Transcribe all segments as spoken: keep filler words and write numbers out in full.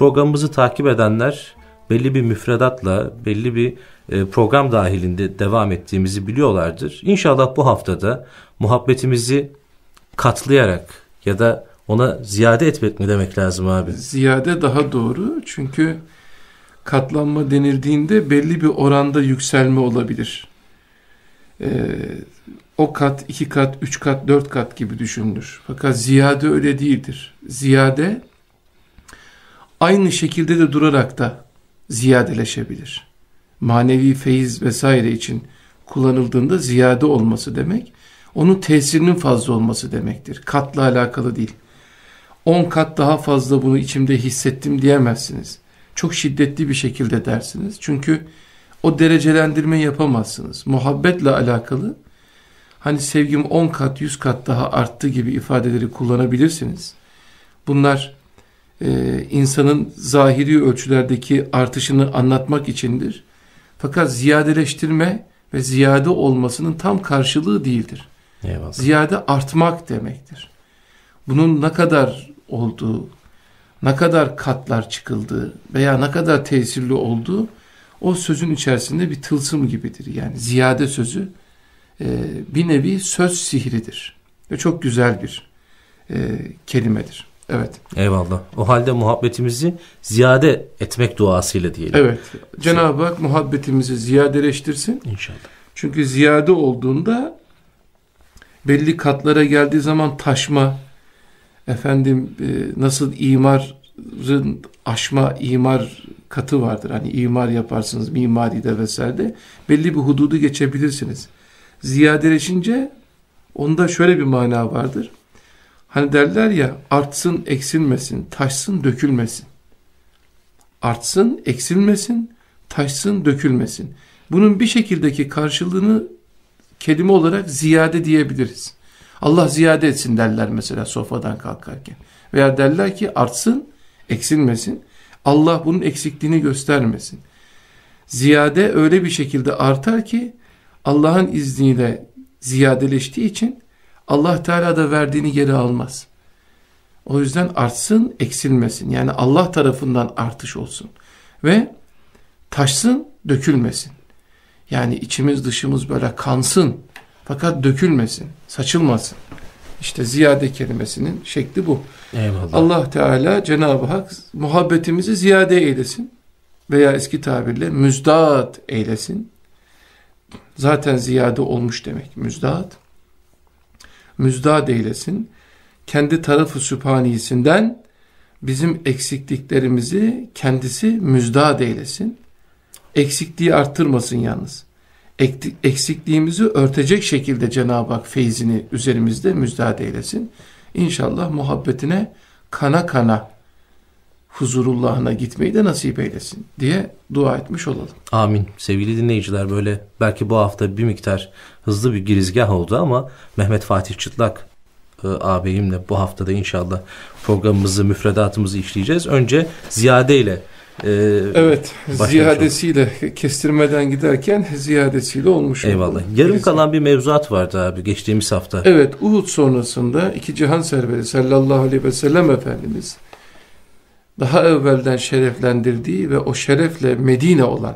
programımızı takip edenler belli bir müfredatla, belli bir e, program dahilinde devam ettiğimizi biliyorlardır. İnşallah bu haftada muhabbetimizi katlayarak ya da ona ziyade etmek mi demek lazım abi? Ziyade daha doğru, çünkü katlanma denildiğinde belli bir oranda yükselme olabilir. Ee, o kat, iki kat, üç kat, dört kat gibi düşünülür. Fakat ziyade öyle değildir. Ziyade aynı şekilde de durarak da ziyadeleşebilir. Manevi feyiz vesaire için kullanıldığında ziyade olması demek, onun tesirinin fazla olması demektir. Katla alakalı değil. On kat daha fazla bunu içimde hissettim diyemezsiniz. Çok şiddetli bir şekilde dersiniz. Çünkü o derecelendirme yapamazsınız. Muhabbetle alakalı, hani sevgim on kat, yüz kat daha arttı gibi ifadeleri kullanabilirsiniz. Bunlar e, insanın zahiri ölçülerdeki artışını anlatmak içindir. Fakat ziyadeleştirme ve ziyade olmasının tam karşılığı değildir. Eyvallah. Ziyade artmak demektir. Bunun ne kadar olduğu, ne kadar katlar çıkıldığı veya ne kadar tesirli olduğu o sözün içerisinde bir tılsım gibidir. Yani ziyade sözü e, bir nevi söz sihridir. Ve çok güzel bir e, kelimedir. Evet. Eyvallah. O halde muhabbetimizi ziyade etmek duasıyla diyelim. Evet. Cenab-ı Hak muhabbetimizi ziyadeleştirsin. İnşallah. Çünkü ziyade olduğunda belli katlara geldiği zaman taşma, efendim e, nasıl imarın aşma imar katı vardır. Hani imar yaparsınız mimaride vesaire, belli bir hududu geçebilirsiniz. Ziyadeleşince onda şöyle bir mana vardır. Hani derler ya, artsın eksilmesin, taşsın dökülmesin. Artsın eksilmesin, taşsın dökülmesin. Bunun bir şekildeki karşılığını kelime olarak ziyade diyebiliriz. Allah ziyade etsin derler mesela sofradan kalkarken. Veya derler ki artsın, eksilmesin. Allah bunun eksikliğini göstermesin. Ziyade öyle bir şekilde artar ki Allah'ın izniyle ziyadeleştiği için Allah Teala da verdiğini geri almaz. O yüzden artsın, eksilmesin. Yani Allah tarafından artış olsun. Ve taşsın, dökülmesin. Yani içimiz dışımız böyle kansın. Fakat dökülmesin, saçılmasın. İşte ziyade kelimesinin şekli bu. Eyvallah. Allah Teala, Cenab-ı Hak muhabbetimizi ziyade eylesin. Veya eski tabirle müzdat eylesin. Zaten ziyade olmuş demek müzdat. Müzdat eylesin. Kendi tarafı sübhaniyesinden bizim eksikliklerimizi kendisi müzdat eylesin. Eksikliği arttırmasın yalnız. Eksikliğimizi örtecek şekilde Cenab-ı Hak feyzini üzerimizde müzdat eylesin. İnşallah muhabbetine kana kana huzurullahına gitmeyi de nasip eylesin diye dua etmiş olalım. Amin. Sevgili dinleyiciler, böyle belki bu hafta bir miktar hızlı bir girizgah oldu ama Mehmet Fatih Çıtlak e, ağabeyimle bu haftada inşallah programımızı, müfredatımızı işleyeceğiz. Önce ziyade ile e, evet, ziyadesiyle olduk. Kestirmeden giderken ziyadesiyle olmuş. Eyvallah. Oldu. Yarım Girizgah. Kalan bir mevzuat vardı abi geçtiğimiz hafta. Evet, Uhud sonrasında iki cihan serveri sallallahu aleyhi ve sellem Efendimiz daha evvelden şereflendirdiği ve o şerefle Medine olan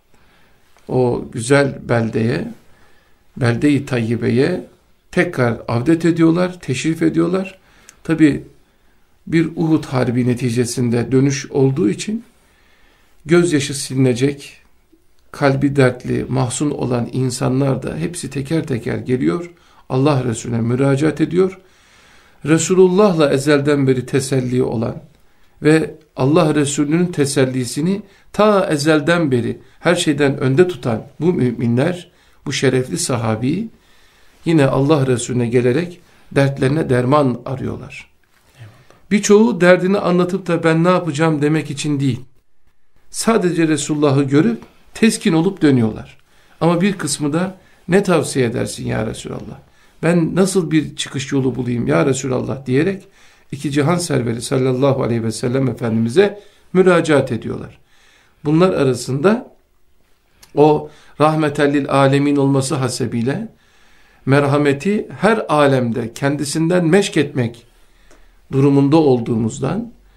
o güzel beldeye, belde-i tayyibeye tekrar avdet ediyorlar, teşrif ediyorlar. Tabi bir Uhud harbi neticesinde dönüş olduğu için gözyaşı silinecek, kalbi dertli, mahzun olan insanlar da hepsi teker teker geliyor, Allah Resulüne müracaat ediyor. Resulullah'la ezelden beri teselli olan ve Allah Resulü'nün tesellisini ta ezelden beri her şeyden önde tutan bu müminler, bu şerefli sahabi yine Allah Resulüne gelerek dertlerine derman arıyorlar. Birçoğu derdini anlatıp da ben ne yapacağım demek için değil, sadece Resulullah'ı görüp teskin olup dönüyorlar. Ama bir kısmı da ne tavsiye edersin ya Resulallah, ben nasıl bir çıkış yolu bulayım ya Resulallah diyerek iki cihan serveri sallallahu aleyhi ve sellem Efendimiz'e müracaat ediyorlar. Bunlar arasında o rahmetellil alemin olması hasebiyle merhameti her alemde kendisinden meşk etmek durumunda olduğumuzdan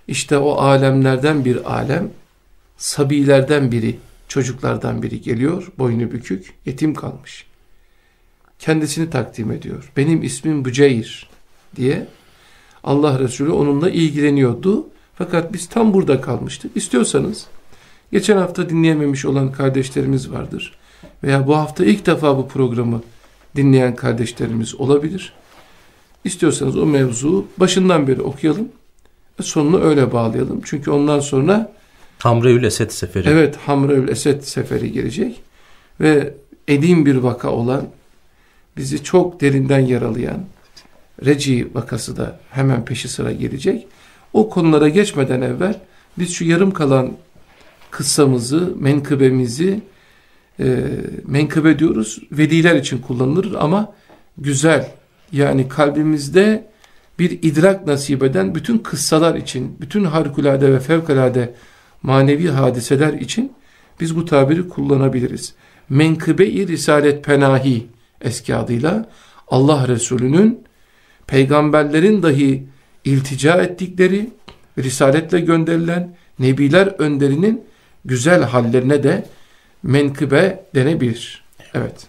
İşte o alemlerden bir alem, sabilerden biri, çocuklardan biri geliyor, boynu bükük, yetim kalmış. Kendisini takdim ediyor. Benim ismim Büceyr diye. Allah Resulü onunla ilgileniyordu. Fakat biz tam burada kalmıştık. İstiyorsanız, geçen hafta dinleyememiş olan kardeşlerimiz vardır. Veya bu hafta ilk defa bu programı dinleyen kardeşlerimiz olabilir. İstiyorsanız o mevzuu başından beri okuyalım. Sonunu öyle bağlayalım. Çünkü ondan sonra Hamreül Esed seferi. Evet, Hamreül Esed seferi gelecek. Ve edim bir vaka olan, bizi çok derinden yaralayan Reci vakası da hemen peşi sıra gelecek. O konulara geçmeden evvel biz şu yarım kalan kıssamızı, menkıbemizi, e, menkıbe diyoruz, veliler için kullanılır ama güzel, yani kalbimizde bir idrak nasip eden bütün kıssalar için, bütün harikulade ve fevkalade manevi hadiseler için biz bu tabiri kullanabiliriz. Menkıbe-i Risalet Penahi eski adıyla, Allah Resulü'nün peygamberlerin dahi iltica ettikleri, risaletle gönderilen Nebiler önderinin güzel hallerine de menkıbe denebilir. Evet.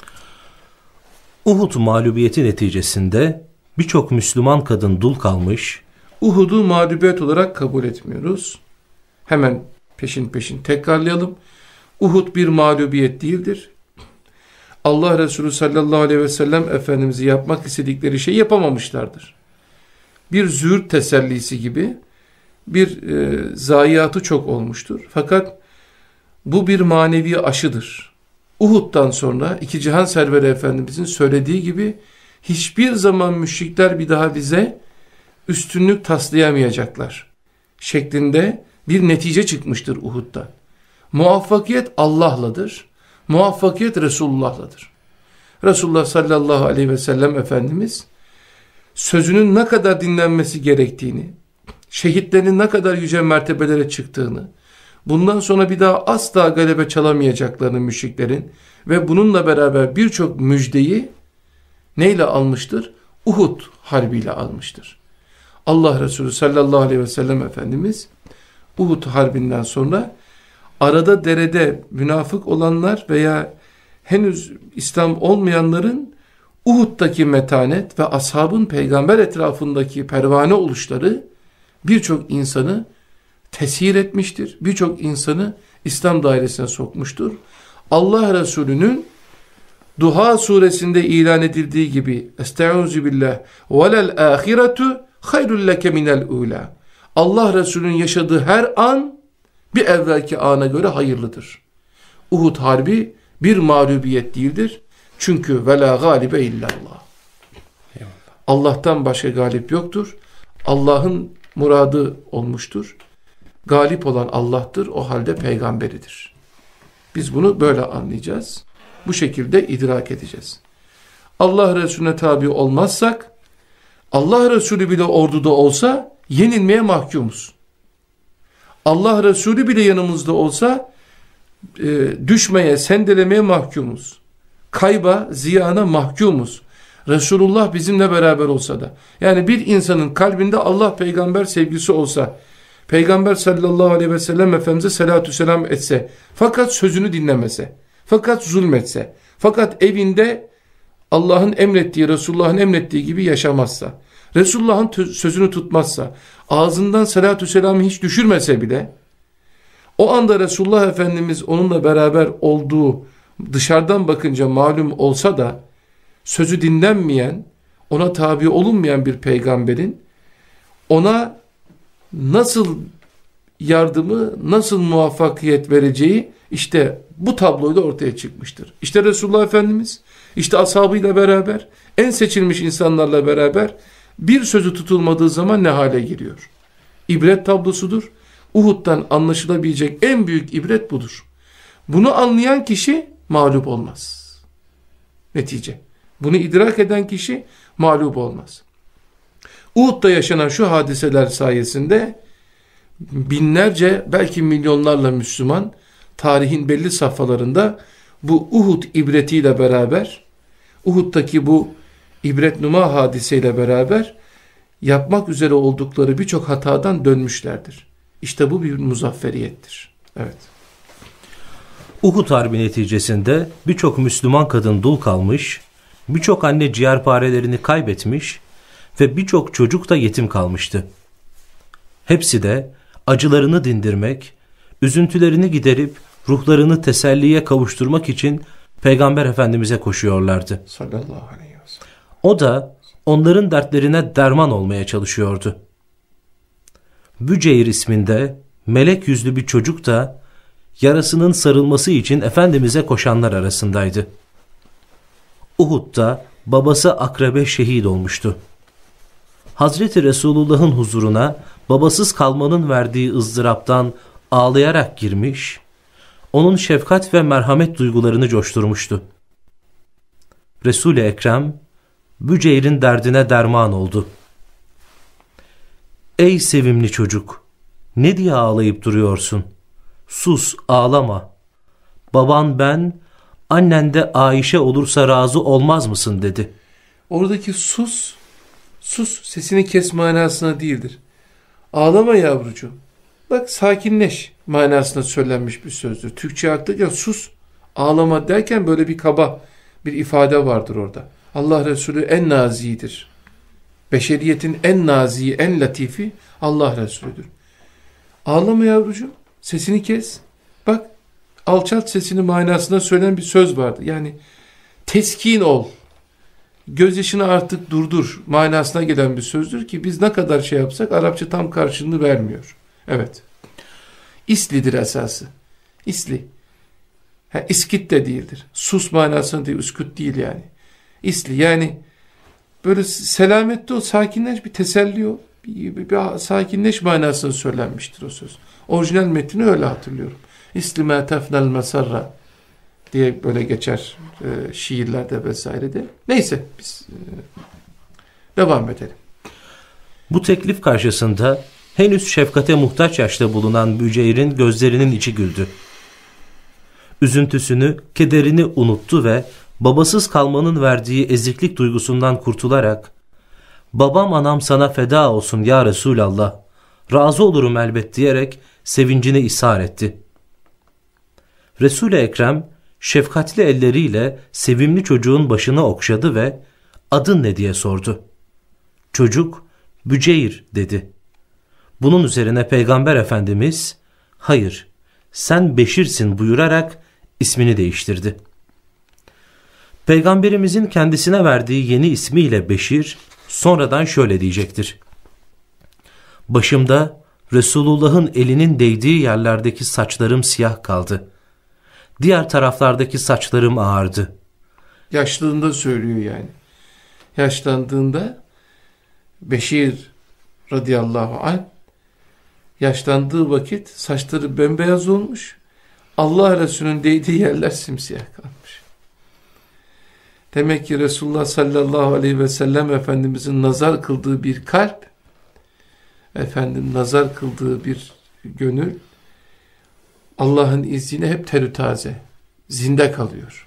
Uhud mağlubiyeti neticesinde birçok Müslüman kadın dul kalmış. Uhud'u mağlubiyet olarak kabul etmiyoruz. Hemen peşin peşin tekrarlayalım. Uhud bir mağlubiyet değildir. Allah Resulü sallallahu aleyhi ve sellem Efendimiz'i yapmak istedikleri şeyi yapamamışlardır. Bir züğürt tesellisi gibi bir e, zayiatı çok olmuştur. Fakat bu bir manevi aşıdır. Uhud'dan sonra iki cihan serveri Efendimiz'in söylediği gibi hiçbir zaman müşrikler bir daha bize üstünlük taslayamayacaklar şeklinde bir netice çıkmıştır Uhud'da. Muvaffakiyet Allah'ladır. Muvaffakiyet Resulullah'ladır. Resulullah sallallahu aleyhi ve sellem Efendimiz sözünün ne kadar dinlenmesi gerektiğini, şehitlerin ne kadar yüce mertebelere çıktığını, bundan sonra bir daha asla galebe çalamayacaklarını müşriklerin ve bununla beraber birçok müjdeyi neyle almıştır? Uhud harbiyle almıştır. Allah Resulü sallallahu aleyhi ve sellem Efendimiz Uhud harbinden sonra arada derede münafık olanlar veya henüz İslam olmayanların Uhud'daki metanet ve ashabın peygamber etrafındaki pervane oluşları birçok insanı tesir etmiştir. Birçok insanı İslam dairesine sokmuştur. Allah Resulü'nün Duha suresinde ilan edildiği gibi Estaizu billah velel ahiretu hayrul leke minel ula. Allah Resulü'nün yaşadığı her an bir evvelki ana göre hayırlıdır. Uhud harbi bir mağlubiyet değildir. Çünkü vela galibe illallah. Allah'tan başka galip yoktur. Allah'ın muradı olmuştur. Galip olan Allah'tır. O halde peygamberidir. Biz bunu böyle anlayacağız. Bu şekilde idrak edeceğiz. Allah Resulüne tabi olmazsak, Allah Resulü bile orduda olsa yenilmeye mahkumuz. Allah Resulü bile yanımızda olsa e, düşmeye, sendelemeye mahkumuz. Kayba, ziyana mahkumuz. Resulullah bizimle beraber olsa da. Yani bir insanın kalbinde Allah peygamber sevgisi olsa, Peygamber sallallahu aleyhi ve sellem Efendimiz'e salatü selam etse, fakat sözünü dinlemese, fakat zulmetse, fakat evinde Allah'ın emrettiği, Resulullah'ın emrettiği gibi yaşamazsa, Resulullah'ın sözünü tutmazsa, ağzından salatü selamı hiç düşürmese bile, o anda Resulullah Efendimiz onunla beraber olduğu dışarıdan bakınca malum olsa da, sözü dinlenmeyen, ona tabi olunmayan bir peygamberin, ona nasıl yardımı, nasıl muvaffakiyet vereceği, işte bu tabloyla ortaya çıkmıştır. İşte Resulullah Efendimiz, işte ashabıyla beraber, en seçilmiş insanlarla beraber, bir sözü tutulmadığı zaman ne hale giriyor? İbret tablosudur. Uhud'dan anlaşılabilecek en büyük ibret budur. Bunu anlayan kişi mağlup olmaz. Netice. Bunu idrak eden kişi mağlup olmaz. Uhud'da yaşanan şu hadiseler sayesinde binlerce, belki milyonlarla Müslüman tarihin belli safhalarında bu Uhud ibretiyle beraber, Uhud'daki bu ibretnuma hadiseyle beraber yapmak üzere oldukları birçok hatadan dönmüşlerdir. İşte bu bir muzafferiyettir. Evet. Uhud Harbi neticesinde birçok Müslüman kadın dul kalmış, birçok anne ciğerparelerini kaybetmiş ve birçok çocuk da yetim kalmıştı. Hepsi de acılarını dindirmek, üzüntülerini giderip ruhlarını teselliye kavuşturmak için Peygamber Efendimiz'e koşuyorlardı. Sallallahu aleyhi ve sellem. O da onların dertlerine derman olmaya çalışıyordu. Büceyr isminde melek yüzlü bir çocuk da yarasının sarılması için Efendimiz'e koşanlar arasındaydı. Uhud'da babası Akrabe şehit olmuştu. Hazreti Resulullah'ın huzuruna babasız kalmanın verdiği ızdıraptan ağlayarak girmiş, onun şefkat ve merhamet duygularını coşturmuştu. Resul-i Ekrem, Büceyr'in derdine derman oldu. Ey sevimli çocuk, ne diye ağlayıp duruyorsun? Sus, ağlama. Baban ben, annen de Ayşe olursa razı olmaz mısın dedi. Oradaki sus, sus sesini kes manasına değildir. Ağlama yavrucuğum. Bak sakinleş manasına söylenmiş bir sözdür. Türkçe aktarken sus, ağlama derken böyle bir kaba bir ifade vardır orada. Allah Resulü en nazidir. Beşeriyetin en naziyi, en latifi Allah Resulüdür. Ağlama yavrucuğum, sesini kes. Bak, alçalt sesini manasına söylenen bir söz vardı. Yani teskin ol, gözyaşını artık durdur manasına gelen bir sözdür ki biz ne kadar şey yapsak Arapça tam karşılığını vermiyor. Evet. İslidir esası. İsli. Ha, iskit de değildir. Sus manasına değil, üsküt değil yani. İsli yani böyle selamette ol, sakinleş, bir teselli ol. Bir, bir, bir sakinleş manasını söylenmiştir o söz. Orijinal metni öyle hatırlıyorum. İslimâ tefnel mesarra diye böyle geçer e, şiirlerde vesairede. Neyse biz e, devam edelim. Bu teklif karşısında henüz şefkate muhtaç yaşta bulunan Büceyr'in gözlerinin içi güldü. Üzüntüsünü, kederini unuttu ve babasız kalmanın verdiği eziklik duygusundan kurtularak babam anam sana feda olsun ya Resulallah, razı olurum elbet diyerek sevincini ishar etti. Resul-i Ekrem şefkatli elleriyle sevimli çocuğun başını okşadı ve adın ne diye sordu. Çocuk Büceyr dedi. Bunun üzerine Peygamber Efendimiz hayır sen Beşir'sin buyurarak ismini değiştirdi. Peygamberimizin kendisine verdiği yeni ismiyle Beşir sonradan şöyle diyecektir. Başımda Resulullah'ın elinin değdiği yerlerdeki saçlarım siyah kaldı. Diğer taraflardaki saçlarım ağardı. Yaşlılığında söylüyor yani. Yaşlandığında Beşir radıyallahu anh yaşlandığı vakit saçları bembeyaz olmuş. Allah Resulü'nün değdiği yerler simsiyah kalmış. Demek ki Resulullah sallallahu aleyhi ve sellem Efendimizin nazar kıldığı bir kalp, efendim nazar kıldığı bir gönül, Allah'ın izniyle hep terü taze, zinde kalıyor.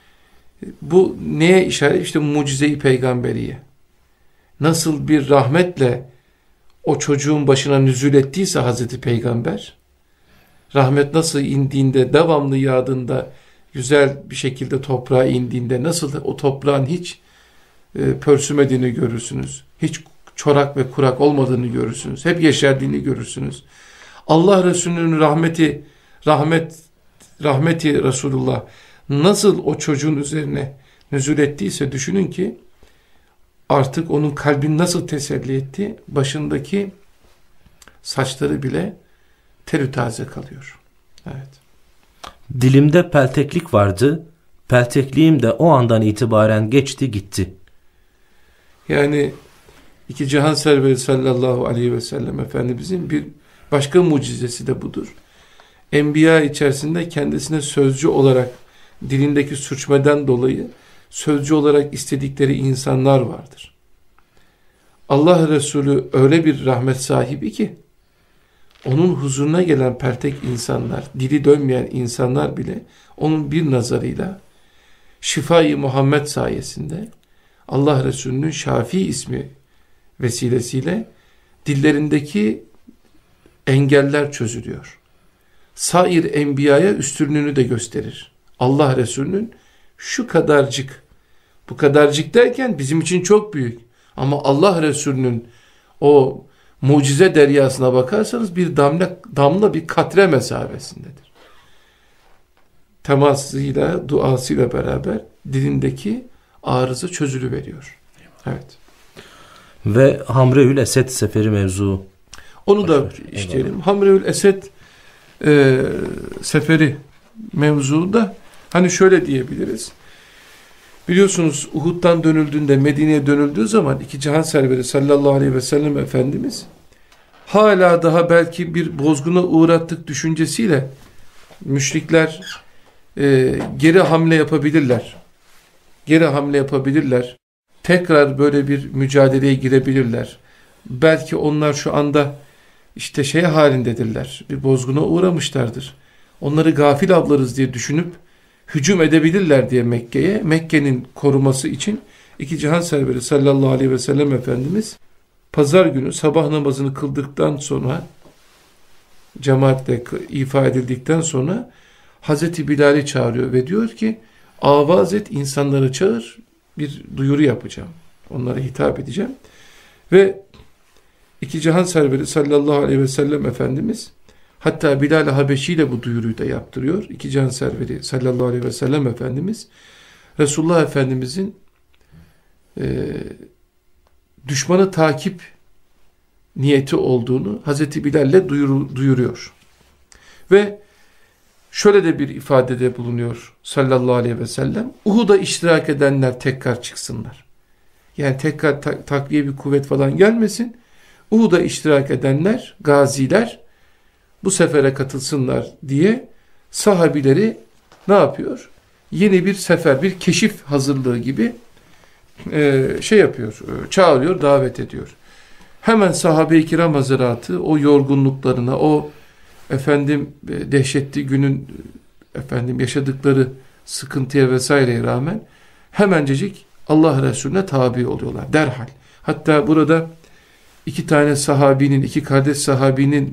Bu neye işaret? İşte mucize-i peygamberiye. Nasıl bir rahmetle o çocuğun başına nüzul ettiyse Hazreti Peygamber, rahmet nasıl indiğinde, devamlı yağdığında, güzel bir şekilde toprağa indiğinde nasıl o toprağın hiç e, pörsümediğini görürsünüz. Hiç çorak ve kurak olmadığını görürsünüz. Hep yeşerdiğini görürsünüz. Allah Resulü'nün rahmeti, rahmet, rahmeti Resulullah nasıl o çocuğun üzerine nüzul ettiyse düşünün ki artık onun kalbini nasıl teselli etti? Başındaki saçları bile terü taze kalıyor. Evet. Dilimde pelteklik vardı. Peltekliğim de o andan itibaren geçti gitti. Yani iki cihan serveri sallallahu aleyhi ve sellem Efendimizin bir başka mucizesi de budur. Enbiya içerisinde kendisine sözcü olarak dilindeki sürçmeden dolayı sözcü olarak istedikleri insanlar vardır. Allah Resulü öyle bir rahmet sahibi ki onun huzuruna gelen peltek insanlar, dili dönmeyen insanlar bile onun bir nazarıyla şifai Muhammed sayesinde Allah Resulü'nün Şafii ismi vesilesiyle dillerindeki engeller çözülüyor. Sair enbiyaya üstünlüğünü de gösterir. Allah Resulü'nün şu kadarcık, bu kadarcık derken bizim için çok büyük. Ama Allah Resulü'nün o mucize deryasına bakarsanız bir damla, damla bir katre mesafesindedir. Temasıyla, duasıyla beraber dilindeki arıza çözülüveriyor. Evet. Ve Hamreül Esed seferi mevzu. Onu da işleyelim. Hamreül Esed e, seferi mevzuda hani şöyle diyebiliriz. Biliyorsunuz Uhud'dan dönüldüğünde, Medine'ye dönüldüğü zaman iki cihan serveri sallallahu aleyhi ve sellem Efendimiz hala daha belki bir bozguna uğrattık düşüncesiyle müşrikler e, geri hamle yapabilirler. Geri hamle yapabilirler. Tekrar böyle bir mücadeleye girebilirler. Belki onlar şu anda işte şey halindedirler. Bir bozguna uğramışlardır. Onları gafil avlarız diye düşünüp hücum edebilirler diye Mekke'ye, Mekke'nin koruması için iki cihan serveri sallallahu aleyhi ve sellem Efendimiz pazar günü sabah namazını kıldıktan sonra, cemaatle ifa edildikten sonra Hazreti Bilal'i çağırıyor ve diyor ki avaz et, insanları çağır, bir duyuru yapacağım. Onlara hitap edeceğim. Ve iki cihan serveri sallallahu aleyhi ve sellem Efendimiz hatta Bilal-i Habeşi ile bu duyuruyu da yaptırıyor. İki cihan serveri sallallahu aleyhi ve sellem Efendimiz Resulullah Efendimizin e, düşmanı takip niyeti olduğunu Hazreti Bilal'le duyuru, duyuruyor. Ve şöyle de bir ifadede bulunuyor sallallahu aleyhi ve sellem. Uhud'a iştirak edenler tekrar çıksınlar. Yani tekrar ta takviye bir kuvvet falan gelmesin. Uhud'a iştirak edenler, gaziler bu sefere katılsınlar diye sahabileri ne yapıyor? Yeni bir sefer, bir keşif hazırlığı gibi e, şey yapıyor, çağırıyor, davet ediyor. Hemen sahabe-i kiram hazıratı o yorgunluklarına, o efendim dehşetli günün efendim yaşadıkları sıkıntıya vesaireye rağmen hemencecik Allah Resulüne tabi oluyorlar derhal. Hatta burada iki tane sahabinin, iki kardeş sahabinin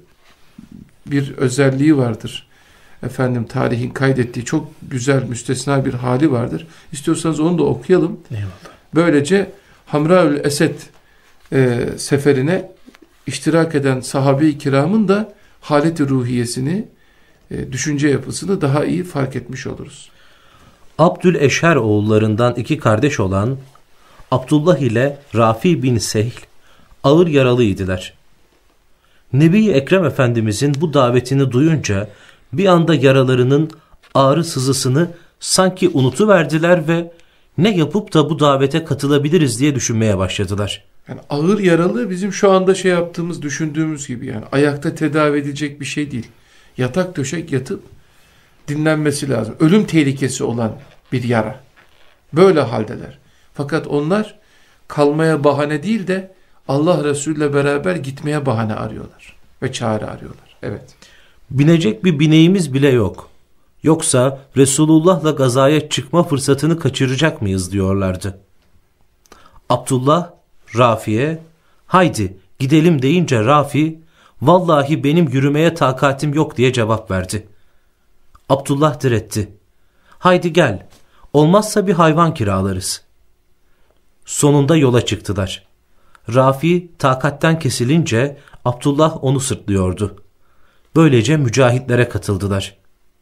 bir özelliği vardır. Efendim tarihin kaydettiği çok güzel, müstesna bir hali vardır. İstiyorsanız onu da okuyalım. Eyvallah. Böylece Hamraül Esed e, seferine iştirak eden sahabe-i kiramın da haleti ruhiyesini, e, düşünce yapısını daha iyi fark etmiş oluruz. Abdüleşher oğullarından iki kardeş olan Abdullah ile Rafi bin Sehl ağır yaralıydılar. Nebi Ekrem Efendimizin bu davetini duyunca bir anda yaralarının ağrı sızısını sanki unutuverdiler ve ne yapıp da bu davete katılabiliriz diye düşünmeye başladılar. Yani ağır yaralı bizim şu anda şey yaptığımız, düşündüğümüz gibi yani ayakta tedavi edilecek bir şey değil. Yatak döşek yatıp dinlenmesi lazım. Ölüm tehlikesi olan bir yara. Böyle haldeler. Fakat onlar kalmaya bahane değil de Allah Resulü ile beraber gitmeye bahane arıyorlar ve çare arıyorlar. Evet. Binecek bir bineğimiz bile yok. Yoksa Resulullah'la gazaya çıkma fırsatını kaçıracak mıyız diyorlardı. Abdullah Rafi'ye haydi gidelim deyince Rafi vallahi benim yürümeye takatim yok diye cevap verdi. Abdullah diretti. Haydi gel, olmazsa bir hayvan kiralarız. Sonunda yola çıktılar. Rafi takatten kesilince Abdullah onu sırtlıyordu. Böylece mücahitlere katıldılar.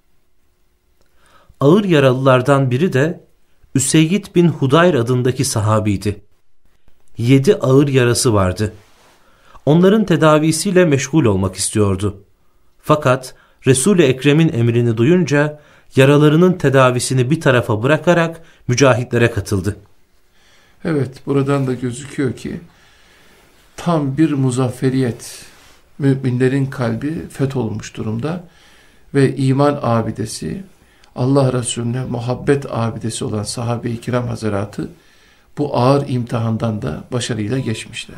Ağır yaralılardan biri de Üseyd bin Hudayr adındaki sahabiydi. Yedi ağır yarası vardı. Onların tedavisiyle meşgul olmak istiyordu. Fakat Resul-i Ekrem'in emrini duyunca yaralarının tedavisini bir tarafa bırakarak mücahitlere katıldı. Evet, buradan da gözüküyor ki tam bir muzafferiyet, müminlerin kalbi fetholmuş durumda ve iman abidesi, Allah Resulüne muhabbet abidesi olan sahabe-i kiram hazaratı bu ağır imtihandan da başarıyla geçmişler.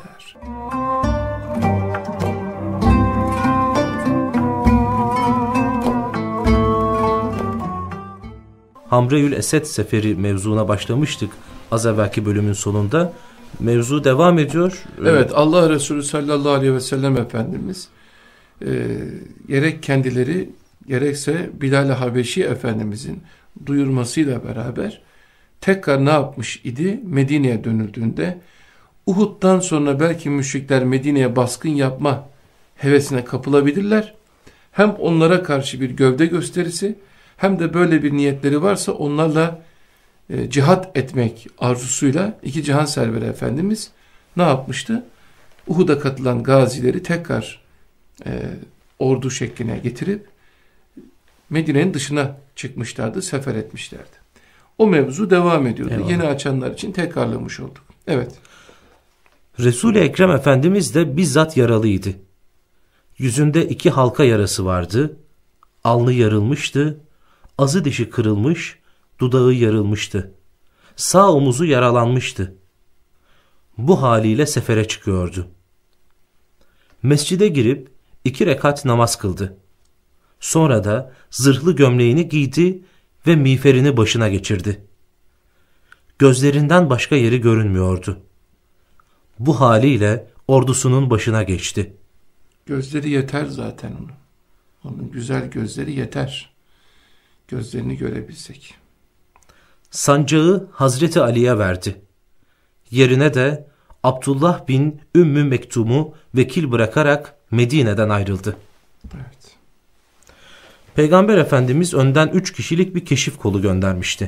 Hamreül Esed seferi mevzuna başlamıştık az evvelki bölümün sonunda. Mevzu devam ediyor. Evet, Allah Resulü sallallahu aleyhi ve sellem Efendimiz e, gerek kendileri gerekse Bilal-i Habeşi Efendimizin duyurmasıyla beraber tekrar ne yapmış idi? Medine'ye dönüldüğünde Uhud'dan sonra belki müşrikler Medine'ye baskın yapma hevesine kapılabilirler. Hem onlara karşı bir gövde gösterisi hem de böyle bir niyetleri varsa onlarla e, cihat etmek arzusuyla iki cihan serveri Efendimiz ne yapmıştı? Uhud'a katılan gazileri tekrar e, ordu şekline getirip Medine'nin dışına çıkmışlardı, sefer etmişlerdi. O mevzu devam ediyordu. Eyvallah. Yeni açanlar için tekrarlamış olduk. Evet. Resul-i Ekrem Efendimiz de bizzat yaralıydı. Yüzünde iki halka yarası vardı. Alnı yarılmıştı. Azı dişi kırılmış, dudağı yarılmıştı. Sağ omuzu yaralanmıştı. Bu haliyle sefere çıkıyordu. Mescide girip iki rekat namaz kıldı. Sonra da zırhlı gömleğini giydi ve miğferini başına geçirdi. Gözlerinden başka yeri görünmüyordu. Bu haliyle ordusunun başına geçti. Gözleri yeter zaten onun. Onun güzel gözleri yeter. Gözlerini görebilsek. Sancağı Hazreti Ali'ye verdi. Yerine de Abdullah bin Ümmü Mektum'u vekil bırakarak Medine'den ayrıldı. Evet. Peygamber Efendimiz önden üç kişilik bir keşif kolu göndermişti.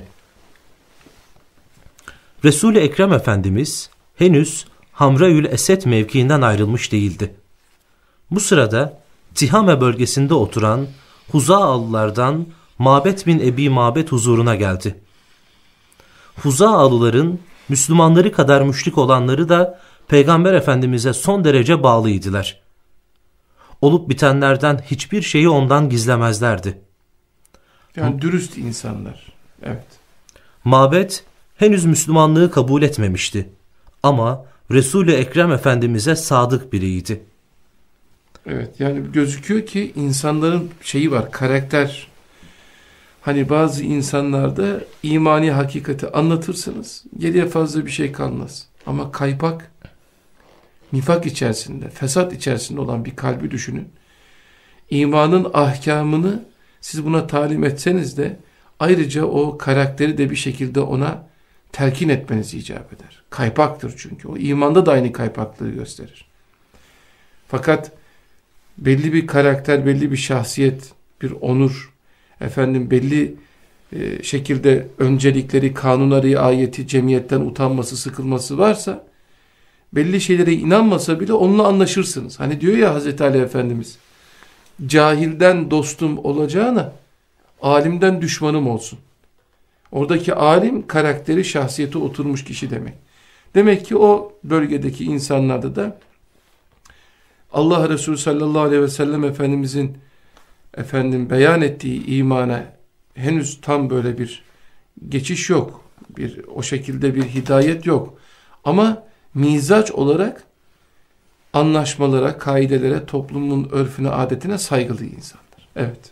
Resul-i Ekrem Efendimiz henüz Hamraül Esed mevkiinden ayrılmış değildi. Bu sırada Tihame bölgesinde oturan Huzaalılardan Mabet bin Ebi Mabet huzuruna geldi. Huzaalıların Müslümanları kadar müşrik olanları da Peygamber Efendimiz'e son derece bağlıydılar. Olup bitenlerden hiçbir şeyi ondan gizlemezlerdi. Yani dürüst insanlar. Evet. Mabet henüz Müslümanlığı kabul etmemişti. Ama Resul-i Ekrem Efendimiz'e sadık biriydi. Evet, yani gözüküyor ki insanların şeyi var, karakter. Hani bazı insanlarda imani hakikati anlatırsınız, geriye fazla bir şey kalmaz. Ama kaypak, nifak içerisinde, fesat içerisinde olan bir kalbi düşünün. İmanın ahkamını siz buna talim etseniz de ayrıca o karakteri de bir şekilde ona telkin etmeniz icap eder. Kaypaktır çünkü. O imanda da aynı kaypaklığı gösterir. Fakat belli bir karakter, belli bir şahsiyet, bir onur, efendim belli e, şekilde öncelikleri, kanunları, ayeti, cemiyetten utanması, sıkılması varsa, belli şeylere inanmasa bile onunla anlaşırsınız. Hani diyor ya Hazreti Ali Efendimiz, cahilden dostum olacağına alimden düşmanım olsun. Oradaki alim karakteri, şahsiyeti oturmuş kişi demek. Demek ki o bölgedeki insanlarda da Allah Resulü sallallahu aleyhi ve sellem Efendimizin efendim beyan ettiği imana henüz tam böyle bir geçiş yok. Bir o şekilde bir hidayet yok. Ama mizaç olarak anlaşmalara, kaidelere, toplumun örfüne, adetine saygılı insanlar. Evet.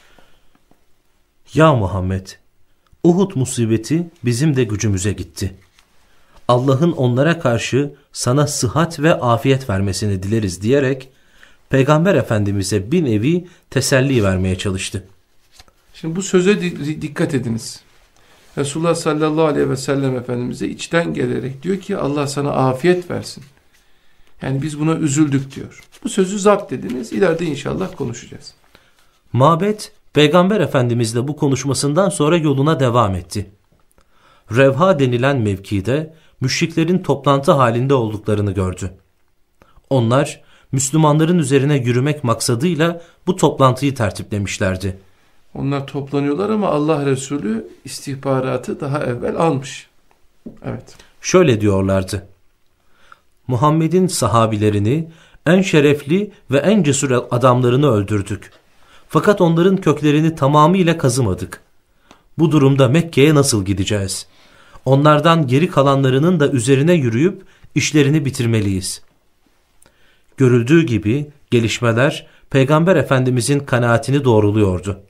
Ya Muhammed, Uhud musibeti bizim de gücümüze gitti. Allah'ın onlara karşı sana sıhhat ve afiyet vermesini dileriz diyerek Peygamber Efendimiz'e bir nevi teselli vermeye çalıştı. Şimdi bu söze dikkat ediniz. Resulullah sallallahu aleyhi ve sellem Efendimiz'e içten gelerek diyor ki Allah sana afiyet versin. Yani biz buna üzüldük diyor. Bu sözü zapt ediniz. İleride inşallah konuşacağız. Mabet Peygamber Efendimiz'le bu konuşmasından sonra yoluna devam etti. Revha denilen mevkide müşriklerin toplantı halinde olduklarını gördü. Onlar Müslümanların üzerine yürümek maksadıyla bu toplantıyı tertiplemişlerdi. Onlar toplanıyorlar ama Allah Resulü istihbaratı daha evvel almış. Evet. Şöyle diyorlardı. Muhammed'in sahabilerini, en şerefli ve en cesur adamlarını öldürdük. Fakat onların köklerini tamamıyla kazımadık. Bu durumda Mekke'ye nasıl gideceğiz? Onlardan geri kalanlarının da üzerine yürüyüp işlerini bitirmeliyiz. Görüldüğü gibi gelişmeler Peygamber Efendimizin kanaatini doğruluyordu.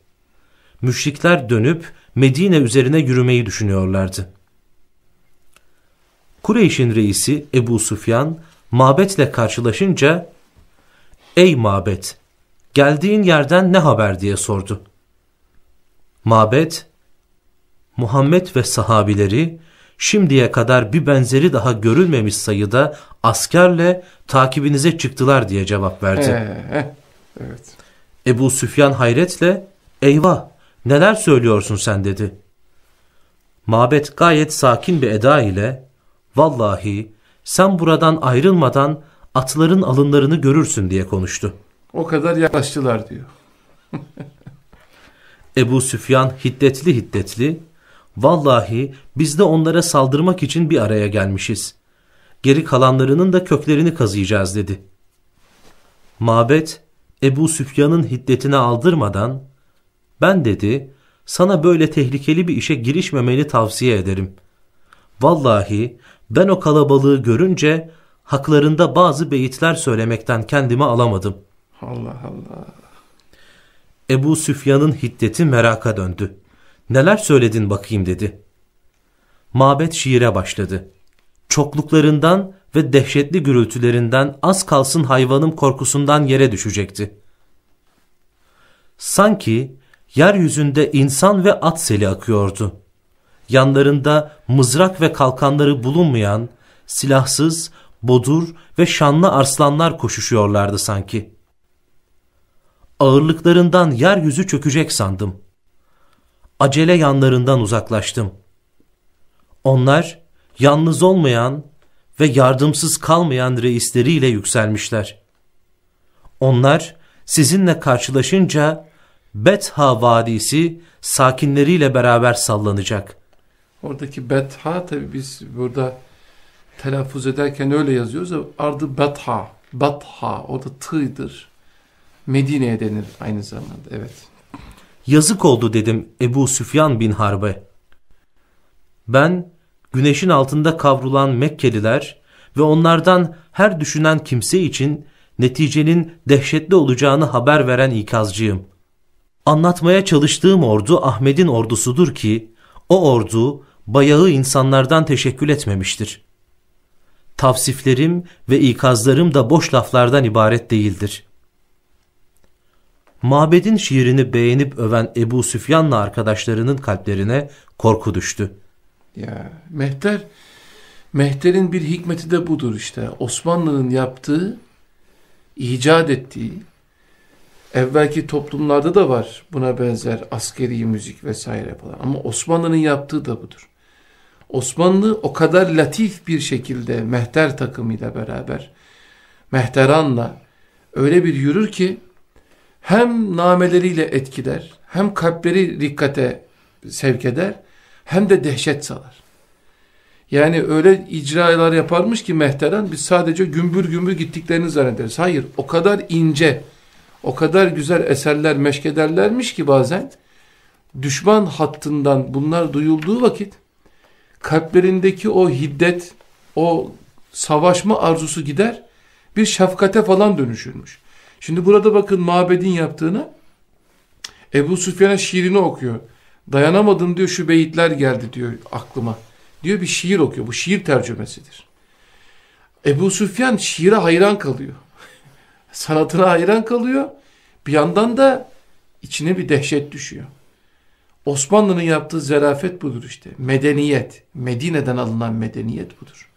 Müşrikler dönüp Medine üzerine yürümeyi düşünüyorlardı. Kureyş'in reisi Ebu Süfyan Mabet'le karşılaşınca "Ey Mabet, geldiğin yerden ne haber?" diye sordu. Mabet, "Muhammed ve sahabileri şimdiye kadar bir benzeri daha görülmemiş sayıda askerle takibinize çıktılar" diye cevap verdi. Ee, evet. Ebu Süfyan hayretle "Eyvah, neler söylüyorsun sen?" dedi. Mabet gayet sakin bir eda ile "Vallahi sen buradan ayrılmadan atların alınlarını görürsün" diye konuştu. O kadar yaklaştılar diyor. Ebu Süfyan hiddetli hiddetli "Vallahi biz de onlara saldırmak için bir araya gelmişiz. Geri kalanlarının da köklerini kazıyacağız" dedi. Mabet Ebu Süfyan'ın hiddetine aldırmadan "Ben" dedi, "sana böyle tehlikeli bir işe girişmemeni tavsiye ederim. Vallahi ben o kalabalığı görünce haklarında bazı beyitler söylemekten kendimi alamadım." Allah Allah. Ebu Süfyan'ın hiddeti meraka döndü. "Neler söyledin bakayım?" dedi. Mabet şiire başladı. Çokluklarından ve dehşetli gürültülerinden az kalsın hayvanım korkusundan yere düşecekti. Sanki yeryüzünde insan ve at seli akıyordu. Yanlarında mızrak ve kalkanları bulunmayan, silahsız, bodur ve şanlı arslanlar koşuşuyorlardı sanki. Ağırlıklarından yeryüzü çökecek sandım. Acele yanlarından uzaklaştım. Onlar yalnız olmayan ve yardımsız kalmayan reisleriyle yükselmişler. Onlar sizinle karşılaşınca Betha Vadisi sakinleriyle beraber sallanacak. Oradaki Betha, tabi biz burada telaffuz ederken öyle yazıyoruz. Ardı Betha, Betha, o da tığdır. Medine'ye denir aynı zamanda, evet. Yazık oldu dedim Ebu Süfyan bin Harbe. Ben güneşin altında kavrulan Mekkeliler ve onlardan her düşünen kimse için neticenin dehşetli olacağını haber veren ikazcıyım. Anlatmaya çalıştığım ordu Ahmet'in ordusudur ki o ordu bayağı insanlardan teşekkül etmemiştir. Tavsiflerim ve ikazlarım da boş laflardan ibaret değildir. Mabed'in şiirini beğenip öven Ebu Süfyan'la arkadaşlarının kalplerine korku düştü. Ya Mehter, Mehter'in bir hikmeti de budur işte. Osmanlı'nın yaptığı, icat ettiği, evvelki toplumlarda da var buna benzer askeri müzik vesaire falan. Ama Osmanlı'nın yaptığı da budur. Osmanlı o kadar latif bir şekilde Mehter takımıyla beraber, Mehteran'la öyle bir yürür ki hem nameleriyle etkiler, hem kalpleri dikkate sevk eder, hem de dehşet salar. Yani öyle icralar yaparmış ki Mehteran, biz sadece gümbür gümbür gittiklerini zannederiz. Hayır, o kadar ince, o kadar güzel eserler meşkederlermiş ki bazen düşman hattından bunlar duyulduğu vakit kalplerindeki o hiddet, o savaşma arzusu gider, bir şefkate falan dönüşürmüş. Şimdi burada bakın Mabed'in yaptığına, Ebu Süfyan'a şiirini okuyor. Dayanamadım diyor, şu beyitler geldi diyor aklıma. Diyor bir şiir okuyor. Bu şiir tercümesidir. Ebu Süfyan şiire hayran kalıyor. Sanatına hayran kalıyor. Bir yandan da içine bir dehşet düşüyor. Osmanlı'nın yaptığı zarafet budur işte. Medeniyet. Medine'den alınan medeniyet budur.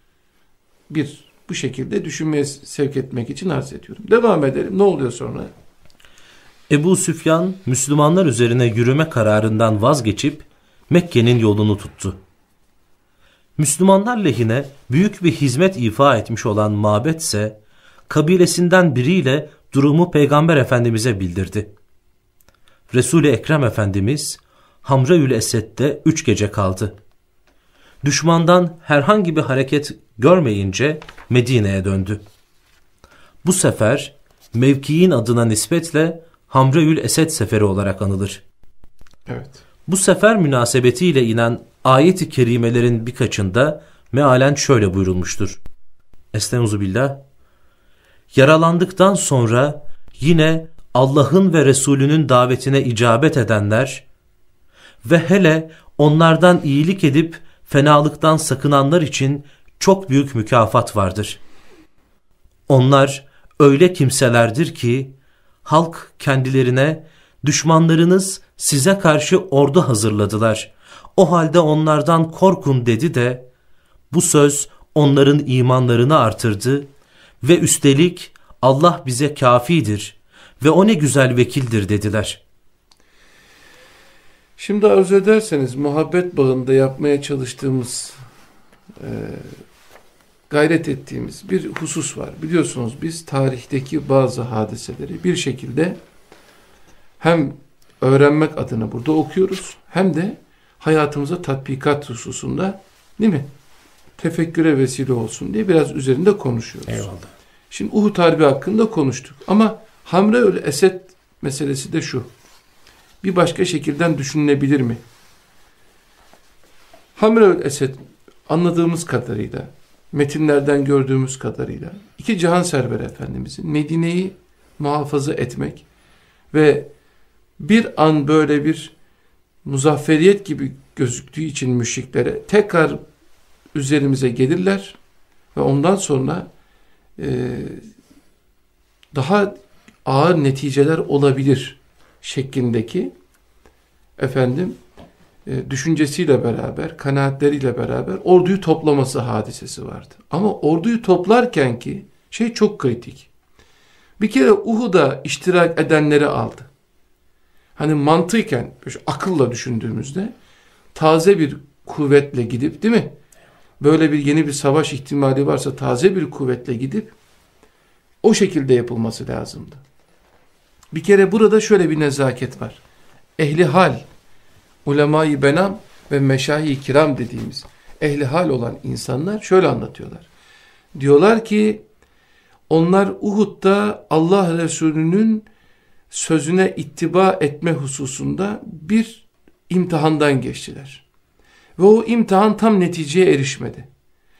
Bir, bu şekilde düşünmeye sevk etmek için arz ediyorum. Devam edelim. Ne oluyor sonra? Ebu Süfyan Müslümanlar üzerine yürüme kararından vazgeçip Mekke'nin yolunu tuttu. Müslümanlar lehine büyük bir hizmet ifa etmiş olan Mabed ise kabilesinden biriyle durumu Peygamber Efendimiz'e bildirdi. Resul-i Ekrem Efendimiz Hamra-ül Esed'de üç gece kaldı. Düşmandan herhangi bir hareket görmeyince Medine'ye döndü. Bu sefer mevkiin adına nispetle Hamra-ül Esed seferi olarak anılır. Evet. Bu sefer münasebetiyle inen ayet-i kerimelerin birkaçında mealen şöyle buyurulmuştur. Estağfirullah. Yaralandıktan sonra yine Allah'ın ve Resulünün davetine icabet edenler ve hele onlardan iyilik edip fenalıktan sakınanlar için çok büyük mükafat vardır. Onlar öyle kimselerdir ki halk kendilerine düşmanlarınız size karşı ordu hazırladılar. O halde onlardan korkun dedi de bu söz onların imanlarını artırdı ve üstelik Allah bize kafidir ve o ne güzel vekildir dediler. Şimdi arzu ederseniz muhabbet bağında yapmaya çalıştığımız, e, gayret ettiğimiz bir husus var. Biliyorsunuz biz tarihteki bazı hadiseleri bir şekilde hem öğrenmek adına burada okuyoruz hem de hayatımıza tatbikat hususunda, değil mi, tefekküre vesile olsun diye biraz üzerinde konuşuyoruz. Eyvallah. Şimdi Uhud Harbi hakkında konuştuk ama Hamraül Esed meselesi de şu. Bir başka şekilden düşünülebilir mi? Hamraül Esed anladığımız kadarıyla, metinlerden gördüğümüz kadarıyla iki cihan serveri Efendimizin Medine'yi muhafaza etmek ve bir an böyle bir muzafferiyet gibi gözüktüğü için müşriklere tekrar üzerimize gelirler ve ondan sonra e, daha ağır neticeler olabilir şeklindeki efendim e, düşüncesiyle beraber, kanaatleriyle beraber orduyu toplaması hadisesi vardı. Ama orduyu toplarken ki şey çok kritik. Bir kere Uhud'a iştirak edenleri aldı. Hani mantıken, akılla düşündüğümüzde taze bir kuvvetle gidip, değil mi? Böyle bir yeni bir savaş ihtimali varsa taze bir kuvvetle gidip o şekilde yapılması lazımdı. Bir kere burada şöyle bir nezaket var. Ehli hal, ulema-i benam ve meşayi kiram dediğimiz ehli hal olan insanlar şöyle anlatıyorlar. Diyorlar ki onlar Uhud'da Allah Resulü'nün sözüne ittiba etme hususunda bir imtihandan geçtiler. Ve o imtihan tam neticeye erişmedi.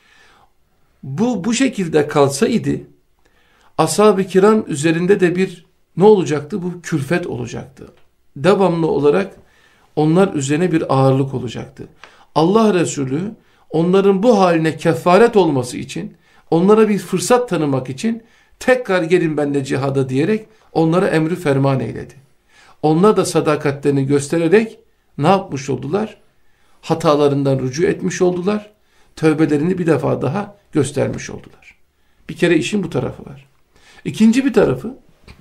Bu bu şekilde kalsaydı ashab-ı kiram üzerinde de bir ne olacaktı? Bu külfet olacaktı. Devamlı olarak onlar üzerine bir ağırlık olacaktı. Allah Resulü onların bu haline kefaret olması için, onlara bir fırsat tanımak için tekrar gelin benimle cihada diyerek onlara emri ferman eyledi. Onlar da sadakatlerini göstererek ne yapmış oldular? Hatalarından rücu etmiş oldular. Tövbelerini bir defa daha göstermiş oldular. Bir kere işin bu tarafı var. İkinci bir tarafı,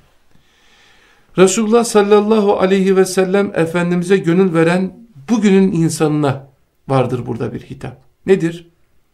Resulullah sallallahu aleyhi ve sellem Efendimiz'e gönül veren bugünün insanına vardır burada bir hitap. Nedir?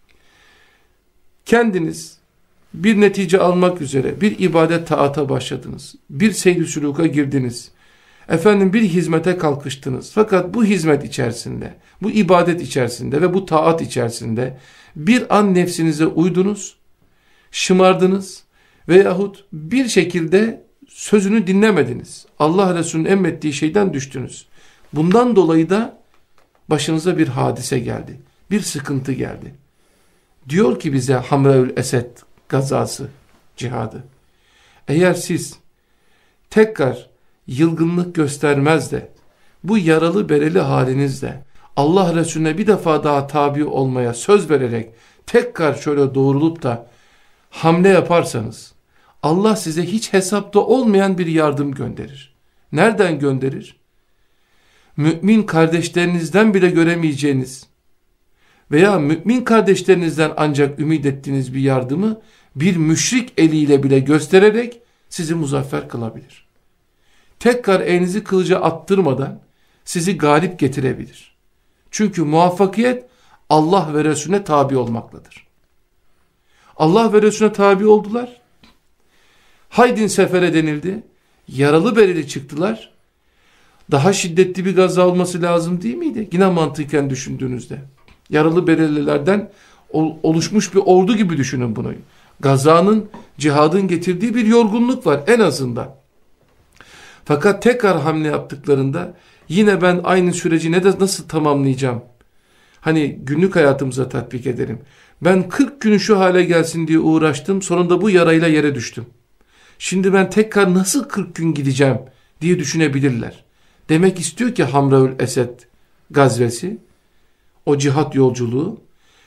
Kendiniz bir netice almak üzere bir ibadet taata başladınız. Bir seyr-i süluka girdiniz. Efendim bir hizmete kalkıştınız. Fakat bu hizmet içerisinde, bu ibadet içerisinde ve bu taat içerisinde bir an nefsinize uydunuz, şımardınız veyahut bir şekilde sözünü dinlemediniz. Allah Resulü'nün emrettiği şeyden düştünüz. Bundan dolayı da başınıza bir hadise geldi. Bir sıkıntı geldi. Diyor ki bize Hamraül Esed gazası, cihadı. Eğer siz tekrar yılgınlık göstermez de bu yaralı bereli halinizle Allah Resulüne bir defa daha tabi olmaya söz vererek tekrar şöyle doğrulup da hamle yaparsanız Allah size hiç hesapta olmayan bir yardım gönderir. Nereden gönderir? Mümin kardeşlerinizden bile göremeyeceğiniz veya mümin kardeşlerinizden ancak ümit ettiğiniz bir yardımı bir müşrik eliyle bile göstererek sizi muzaffer kılabilir. Tekrar elinizi kılıca attırmadan sizi galip getirebilir. Çünkü muvaffakiyet Allah ve Resulüne tabi olmakladır. Allah ve Resulüne tabi oldular. Haydin sefere denildi. Yaralı bereli çıktılar. Daha şiddetli bir gaza olması lazım değil miydi? Yine mantıken düşündüğünüzde. Yaralı berelilerden oluşmuş bir ordu gibi düşünün bunu. Gazanın, cihadın getirdiği bir yorgunluk var en azından. Fakat tekrar hamle yaptıklarında yine ben aynı süreci ne de nasıl tamamlayacağım? Hani günlük hayatımıza tatbik edelim. Ben kırk gün şu hale gelsin diye uğraştım. Sonunda bu yarayla yere düştüm. Şimdi ben tekrar nasıl kırk gün gideceğim diye düşünebilirler. Demek istiyor ki Hamraül Esed gazvesi, o cihat yolculuğu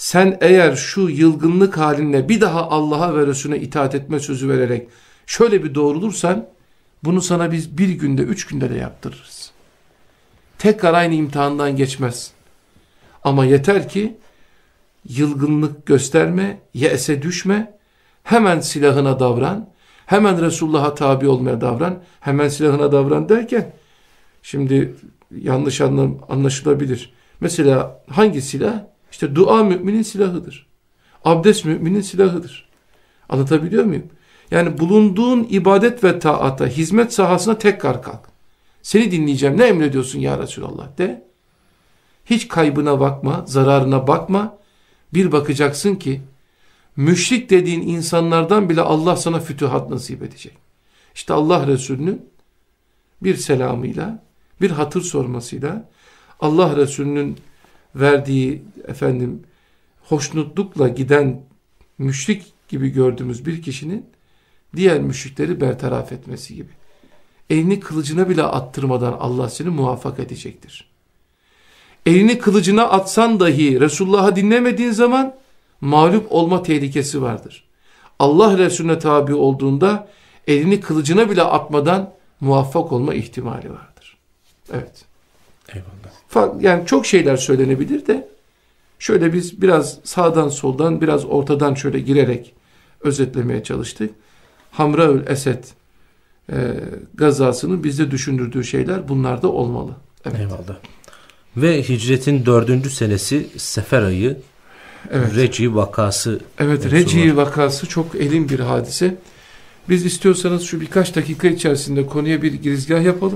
sen eğer şu yılgınlık halinle bir daha Allah'a ve Resulüne itaat etme sözü vererek şöyle bir doğrulursan, bunu sana biz bir günde, üç günde de yaptırırız. Tekrar aynı imtihandan geçmez. Ama yeter ki yılgınlık gösterme, yeese düşme, hemen silahına davran, hemen Resulullah'a tabi olmaya davran, hemen silahına davran derken, şimdi yanlış anlaşılabilir. Mesela hangi silah? İşte dua müminin silahıdır. Abdest müminin silahıdır. Anlatabiliyor muyum? Yani bulunduğun ibadet ve taata, hizmet sahasına tekrar kalk. Seni dinleyeceğim, ne emrediyorsun ya Resulallah de. Hiç kaybına bakma, zararına bakma. Bir bakacaksın ki müşrik dediğin insanlardan bile Allah sana fütühat nasip edecek. İşte Allah Resulü'nün bir selamıyla, bir hatır sormasıyla, Allah Resulü'nün verdiği efendim hoşnutlukla giden müşrik gibi gördüğümüz bir kişinin diğer müşrikleri bertaraf etmesi gibi. Elini kılıcına bile attırmadan Allah seni muvaffak edecektir. Elini kılıcına atsan dahi Resulullah'ı dinlemediğin zaman mağlup olma tehlikesi vardır. Allah Resulüne tabi olduğunda elini kılıcına bile atmadan muvaffak olma ihtimali vardır. Evet. Eyvallah. Yani çok şeyler söylenebilir de şöyle biz biraz sağdan soldan biraz ortadan şöyle girerek özetlemeye çalıştık. Hamraül Esed e, gazasının bizde düşündürdüğü şeyler bunlar da olmalı. Evet. Eyvallah. Ve hicretin dördüncü senesi Sefer ayı, evet. Reci vakası. Evet, Reci vakası çok elin bir hadise. Biz istiyorsanız şu birkaç dakika içerisinde konuya bir girizgah yapalım.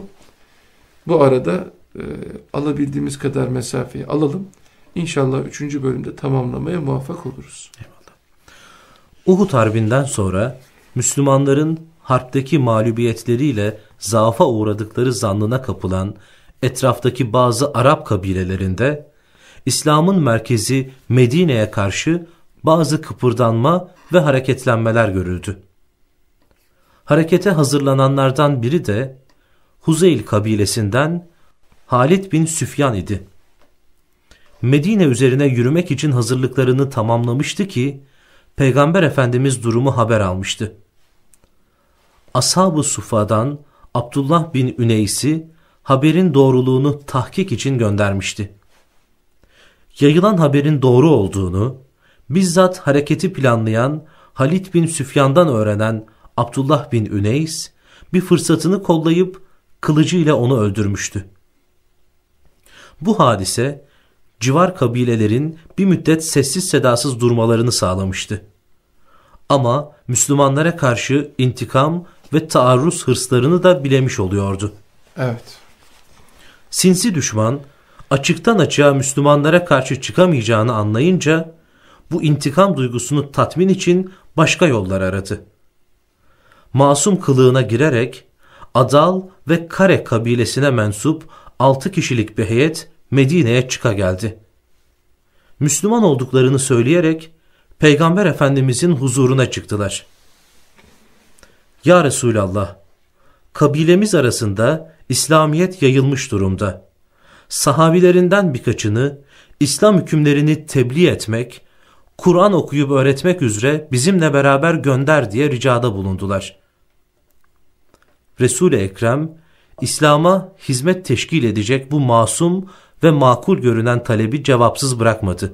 Bu arada e, alabildiğimiz kadar mesafeyi alalım. İnşallah üçüncü bölümde tamamlamaya muvaffak oluruz. Eyvallah. Uhud Harbi'nden sonra Müslümanların harpteki mağlubiyetleriyle zaafa uğradıkları zannına kapılan etraftaki bazı Arap kabilelerinde İslam'ın merkezi Medine'ye karşı bazı kıpırdanma ve hareketlenmeler görüldü. Harekete hazırlananlardan biri de Huzeyl kabilesinden Halid bin Süfyan idi. Medine üzerine yürümek için hazırlıklarını tamamlamıştı ki Peygamber Efendimiz durumu haber almıştı. Ashab-ı Suffa'dan Abdullah bin Üneys'i haberin doğruluğunu tahkik için göndermişti. Yayılan haberin doğru olduğunu bizzat hareketi planlayan Halid bin Süfyan'dan öğrenen Abdullah bin Üneys bir fırsatını kollayıp kılıcıyla onu öldürmüştü. Bu hadise civar kabilelerin bir müddet sessiz sedasız durmalarını sağlamıştı. Ama Müslümanlara karşı intikam ve taarruz hırslarını da bilemiş oluyordu. Evet. Sinsi düşman açıktan açığa Müslümanlara karşı çıkamayacağını anlayınca bu intikam duygusunu tatmin için başka yollar aradı. Masum kılığına girerek Adal ve Kare kabilesine mensup altı kişilik bir heyet Medine'ye çıka geldi. Müslüman olduklarını söyleyerek Peygamber Efendimizin huzuruna çıktılar. Ya Resulallah, kabilemiz arasında İslamiyet yayılmış durumda. Sahabilerinden birkaçını İslam hükümlerini tebliğ etmek, Kur'an okuyup öğretmek üzere bizimle beraber gönder diye ricada bulundular. Resul-i Ekrem, İslam'a hizmet teşkil edecek bu masum ve makul görünen talebi cevapsız bırakmadı.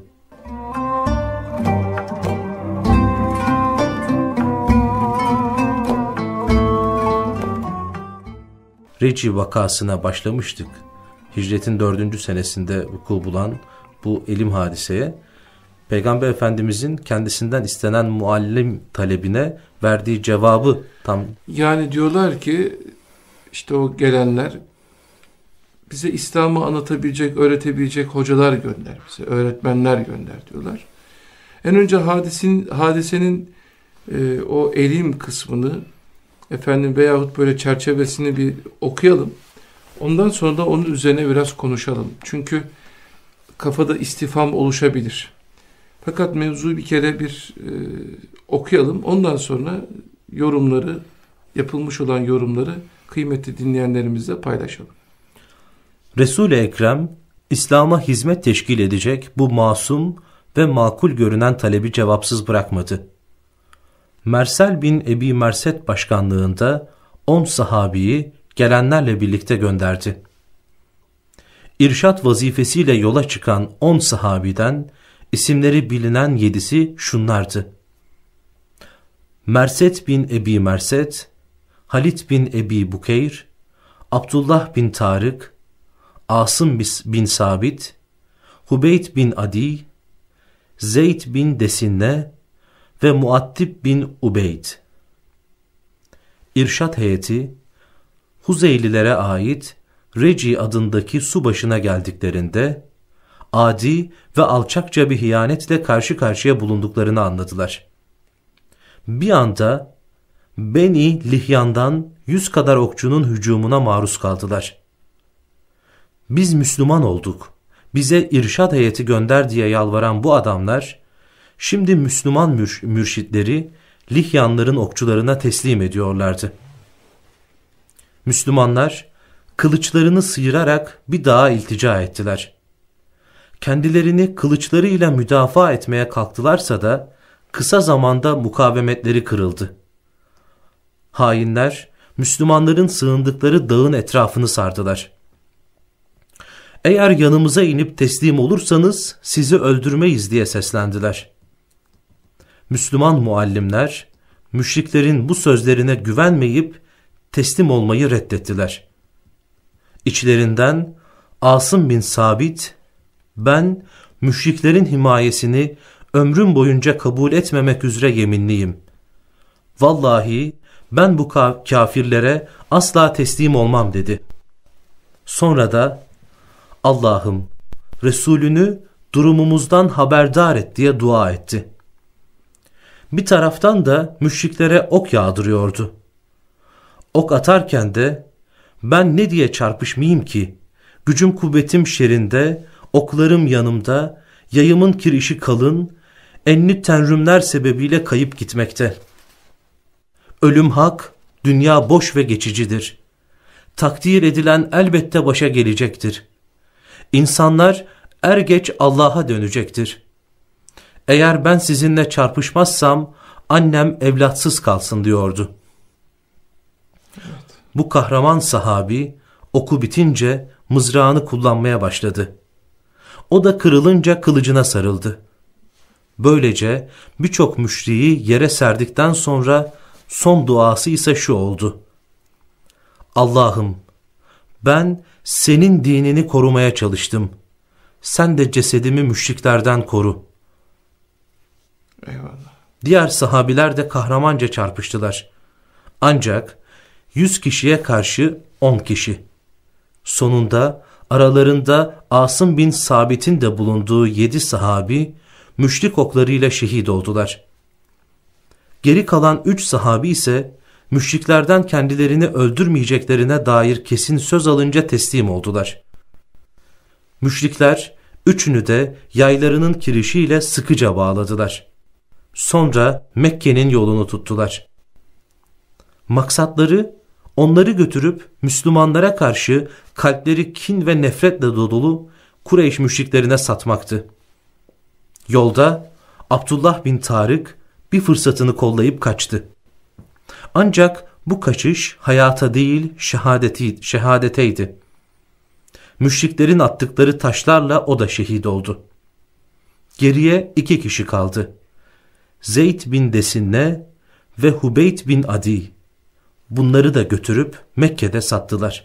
Reci vakasına başlamıştık. Hicretin dördüncü senesinde vuku bulan bu elim hadiseye, Peygamber Efendimizin kendisinden istenen muallim talebine verdiği cevabı tam... Yani diyorlar ki işte o gelenler bize İslam'ı anlatabilecek, öğretebilecek hocalar gönder bize, öğretmenler gönder diyorlar. En önce hadisenin, hadisenin e, o elim kısmını efendim veyahut böyle çerçevesini bir okuyalım. Ondan sonra da onun üzerine biraz konuşalım. Çünkü kafada istifham oluşabilir. Fakat mevzuyu bir kere bir e, okuyalım. Ondan sonra yorumları, yapılmış olan yorumları kıymetli dinleyenlerimizle paylaşalım. Resul-i Ekrem, İslam'a hizmet teşkil edecek bu masum ve makul görünen talebi cevapsız bırakmadı. Mersel bin Ebi Merset başkanlığında on sahabiyi gelenlerle birlikte gönderdi. İrşat vazifesiyle yola çıkan on sahabiden isimleri bilinen yedisi şunlardı: Merset bin Ebi Merset, Halit bin Ebi Bukeyr, Abdullah bin Tarık, Asım bin Sabit, Hubeyd bin Adi, Zeyd bin Desinne ve Muattib bin Ubeyd. İrşat heyeti Huzeylilere ait Reci adındaki su başına geldiklerinde adi ve alçakça bir hiyanetle karşı karşıya bulunduklarını anladılar. Bir anda Beni Lihyan'dan yüz kadar okçunun hücumuna maruz kaldılar. Biz Müslüman olduk, bize irşad heyeti gönder diye yalvaran bu adamlar, şimdi Müslüman mür- mürşitleri Lihyanların okçularına teslim ediyorlardı. Müslümanlar kılıçlarını sıyırarak bir dağa iltica ettiler. Kendilerini kılıçlarıyla müdafaa etmeye kalktılarsa da kısa zamanda mukavemetleri kırıldı. Hainler Müslümanların sığındıkları dağın etrafını sardılar. Eğer yanımıza inip teslim olursanız sizi öldürmeyiz diye seslendiler. Müslüman muallimler müşriklerin bu sözlerine güvenmeyip teslim olmayı reddettiler. İçlerinden Asım bin Sabit, ben müşriklerin himayesini ömrüm boyunca kabul etmemek üzere yeminliyim. Vallahi ben bu kafirlere asla teslim olmam dedi. Sonra da Allah'ım Resulünü durumumuzdan haberdar et diye dua etti. Bir taraftan da müşriklere ok yağdırıyordu. Ok atarken de ben ne diye çarpışmayayım ki? Gücüm kuvvetim şerinde, oklarım yanımda, yayımın kirişi kalın, enli tenrümler sebebiyle kayıp gitmekte. Ölüm hak, dünya boş ve geçicidir. Takdir edilen elbette başa gelecektir. İnsanlar er geç Allah'a dönecektir. Eğer ben sizinle çarpışmazsam annem evlatsız kalsın diyordu. Evet. Bu kahraman sahabi oku bitince mızrağını kullanmaya başladı. O da kırılınca kılıcına sarıldı. Böylece birçok müşriği yere serdikten sonra son duası ise şu oldu: Allah'ım ben senin dinini korumaya çalıştım. Sen de cesedimi müşriklerden koru. Eyvallah. Diğer sahabiler de kahramanca çarpıştılar. Ancak yüz kişiye karşı on kişi. Sonunda aralarında Asım bin Sabit'in de bulunduğu yedi sahabi müşrik oklarıyla şehit oldular. Geri kalan üç sahabi ise müşriklerden kendilerini öldürmeyeceklerine dair kesin söz alınca teslim oldular. Müşrikler üçünü de yaylarının kirişiyle sıkıca bağladılar. Sonra Mekke'nin yolunu tuttular. Maksatları onları götürüp Müslümanlara karşı kalpleri kin ve nefretle dolu Kureyş müşriklerine satmaktı. Yolda Abdullah bin Tarık bir fırsatını kollayıp kaçtı. Ancak bu kaçış hayata değil şehadeti, şehadeteydi. Müşriklerin attıkları taşlarla o da şehit oldu. Geriye iki kişi kaldı: Zeyd bin Desinne ve Hubeyd bin Adi. Bunları da götürüp Mekke'de sattılar.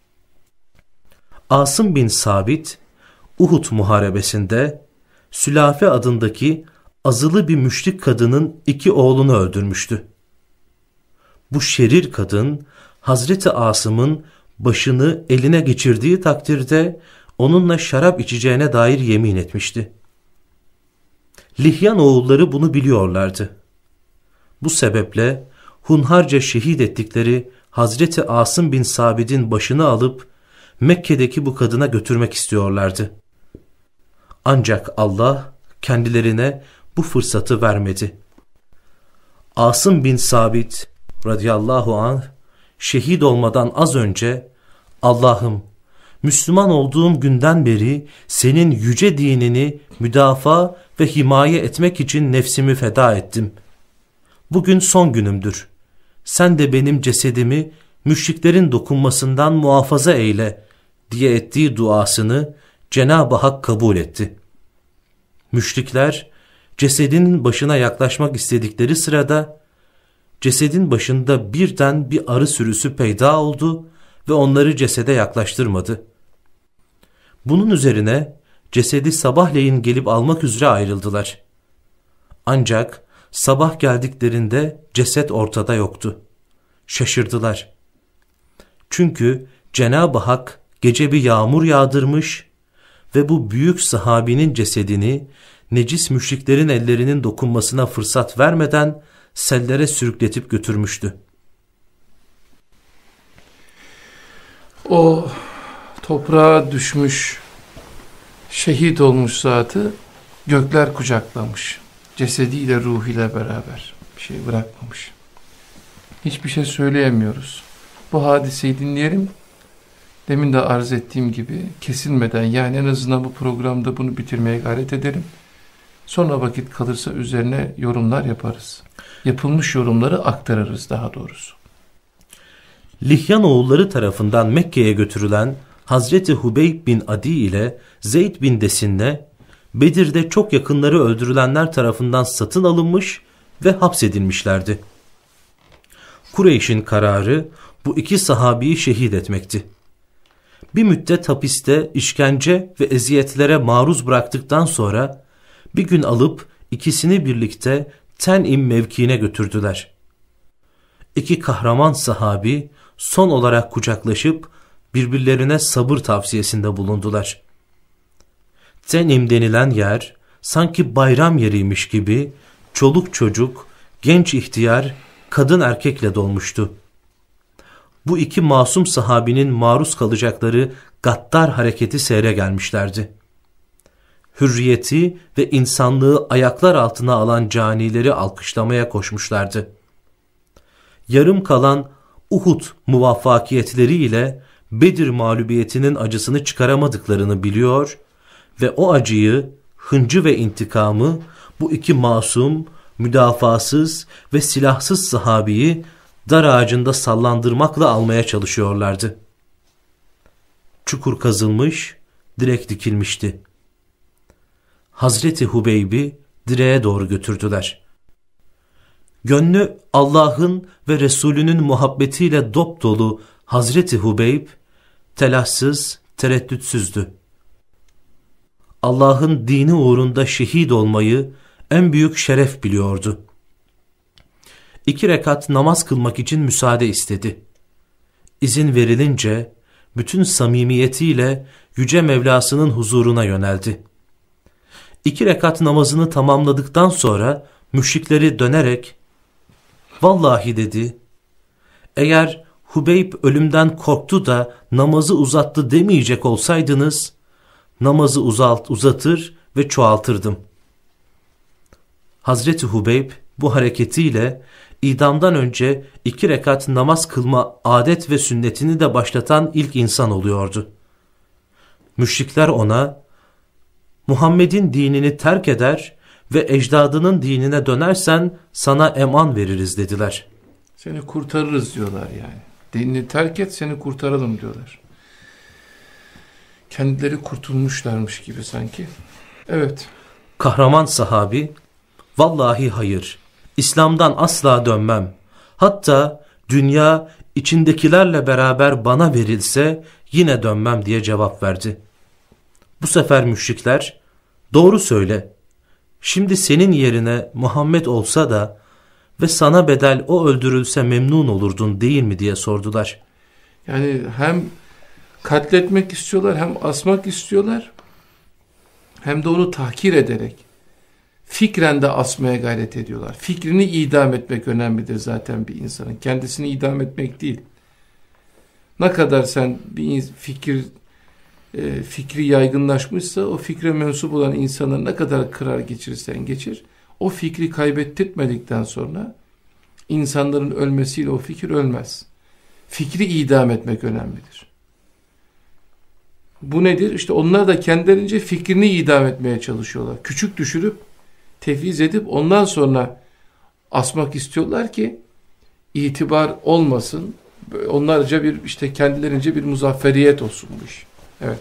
Asım bin Sabit Uhud muharebesinde Sülafe adındaki azılı bir müşrik kadının iki oğlunu öldürmüştü. Bu şerir kadın Hazreti Asım'ın başını eline geçirdiği takdirde onunla şarap içeceğine dair yemin etmişti. Lihyan oğulları bunu biliyorlardı. Bu sebeple hunharca şehit ettikleri Hazreti Asım bin Sabit'in başını alıp Mekke'deki bu kadına götürmek istiyorlardı. Ancak Allah kendilerine bu fırsatı vermedi. Asım bin Sabit radıyallahu anh şehit olmadan az önce Allah'ım Müslüman olduğum günden beri senin yüce dinini müdafaa ve himaye etmek için nefsimi feda ettim. Bugün son günümdür. Sen de benim cesedimi müşriklerin dokunmasından muhafaza eyle diye ettiği duasını Cenab-ı Hak kabul etti. Müşrikler cesedinin başına yaklaşmak istedikleri sırada cesedin başında birden bir arı sürüsü peyda oldu ve onları cesede yaklaştırmadı. Bunun üzerine cesedi sabahleyin gelip almak üzere ayrıldılar. Ancak sabah geldiklerinde ceset ortada yoktu. Şaşırdılar. Çünkü Cenab-ı Hak gece bir yağmur yağdırmış ve bu büyük sahabinin cesedini necis müşriklerin ellerinin dokunmasına fırsat vermeden sellere sürükletip götürmüştü. O toprağa düşmüş, şehit olmuş zatı gökler kucaklamış. Cesediyle, ruhuyla beraber bir şey bırakmamış. Hiçbir şey söyleyemiyoruz. Bu hadiseyi dinleyelim. Demin de arz ettiğim gibi kesilmeden, yani en azından bu programda bunu bitirmeye gayret edelim. Sonra vakit kalırsa üzerine yorumlar yaparız. Yapılmış yorumları aktarırız daha doğrusu. Lihyan oğulları tarafından Mekke'ye götürülen Hazreti Hubeyb bin Adi ile Zeyd bin Desinne, Bedir'de çok yakınları öldürülenler tarafından satın alınmış ve hapsedilmişlerdi. Kureyş'in kararı bu iki sahabiyi şehit etmekti. Bir müddet hapiste işkence ve eziyetlere maruz bıraktıktan sonra bir gün alıp ikisini birlikte Ten'im mevkiine götürdüler. İki kahraman sahabi son olarak kucaklaşıp birbirlerine sabır tavsiyesinde bulundular. Ten'im denilen yer sanki bayram yeriymiş gibi çoluk çocuk, genç ihtiyar, kadın erkekle dolmuştu. Bu iki masum sahabinin maruz kalacakları gaddar hareketi seyre gelmişlerdi. Hürriyeti ve insanlığı ayaklar altına alan canileri alkışlamaya koşmuşlardı. Yarım kalan Uhud muvaffakiyetleriyle Bedir mağlubiyetinin acısını çıkaramadıklarını biliyor ve o acıyı, hıncı ve intikamı bu iki masum, müdafasız ve silahsız sahabiyi dar ağacında sallandırmakla almaya çalışıyorlardı. Çukur kazılmış, direk dikilmişti. Hazreti Hubeyb'i direğe doğru götürdüler. Gönlü Allah'ın ve Resulünün muhabbetiyle dopdolu Hazreti Hubeyb, telaşsız, tereddütsüzdü. Allah'ın dini uğrunda şehit olmayı en büyük şeref biliyordu. İki rekat namaz kılmak için müsaade istedi. İzin verilince bütün samimiyetiyle Yüce Mevlasının huzuruna yöneldi. İki rekat namazını tamamladıktan sonra müşrikleri dönerek, "Vallahi," dedi, "eğer Hubeyb ölümden korktu da namazı uzattı demeyecek olsaydınız, namazı uzalt, uzatır ve çoğaltırdım." Hazreti Hubeyb bu hareketiyle idamdan önce iki rekat namaz kılma adet ve sünnetini de başlatan ilk insan oluyordu. Müşrikler ona, "Muhammed'in dinini terk eder ve ecdadının dinine dönersen sana eman veririz," dediler. Seni kurtarırız diyorlar yani. Dinini terk et, seni kurtaralım diyorlar. Kendileri kurtulmuşlarmış gibi sanki. Evet. Kahraman sahabi, "Vallahi hayır, İslam'dan asla dönmem. Hatta dünya içindekilerle beraber bana verilse yine dönmem," diye cevap verdi. Bu sefer müşrikler, "Doğru söyle. Şimdi senin yerine Muhammed olsa da ve sana bedel o öldürülse memnun olurdun değil mi?" diye sordular. Yani hem katletmek istiyorlar, hem asmak istiyorlar, hem de onu tahkir ederek fikren de asmaya gayret ediyorlar. Fikrini idam etmek önemlidir zaten bir insanın. Kendisini idam etmek değil. Ne kadar sen bir fikir e, fikri yaygınlaşmışsa o fikre mensup olan insanı ne kadar kırar geçirirsen geçir, o fikri kaybettirmedikten sonra insanların ölmesiyle o fikir ölmez. Fikri idam etmek önemlidir. Bu nedir? İşte onlar da kendilerince fikrini idam etmeye çalışıyorlar. Küçük düşürüp, tefviz edip ondan sonra asmak istiyorlar ki itibar olmasın. Onlarca bir işte kendilerince bir muzafferiyet olsunmuş. Evet.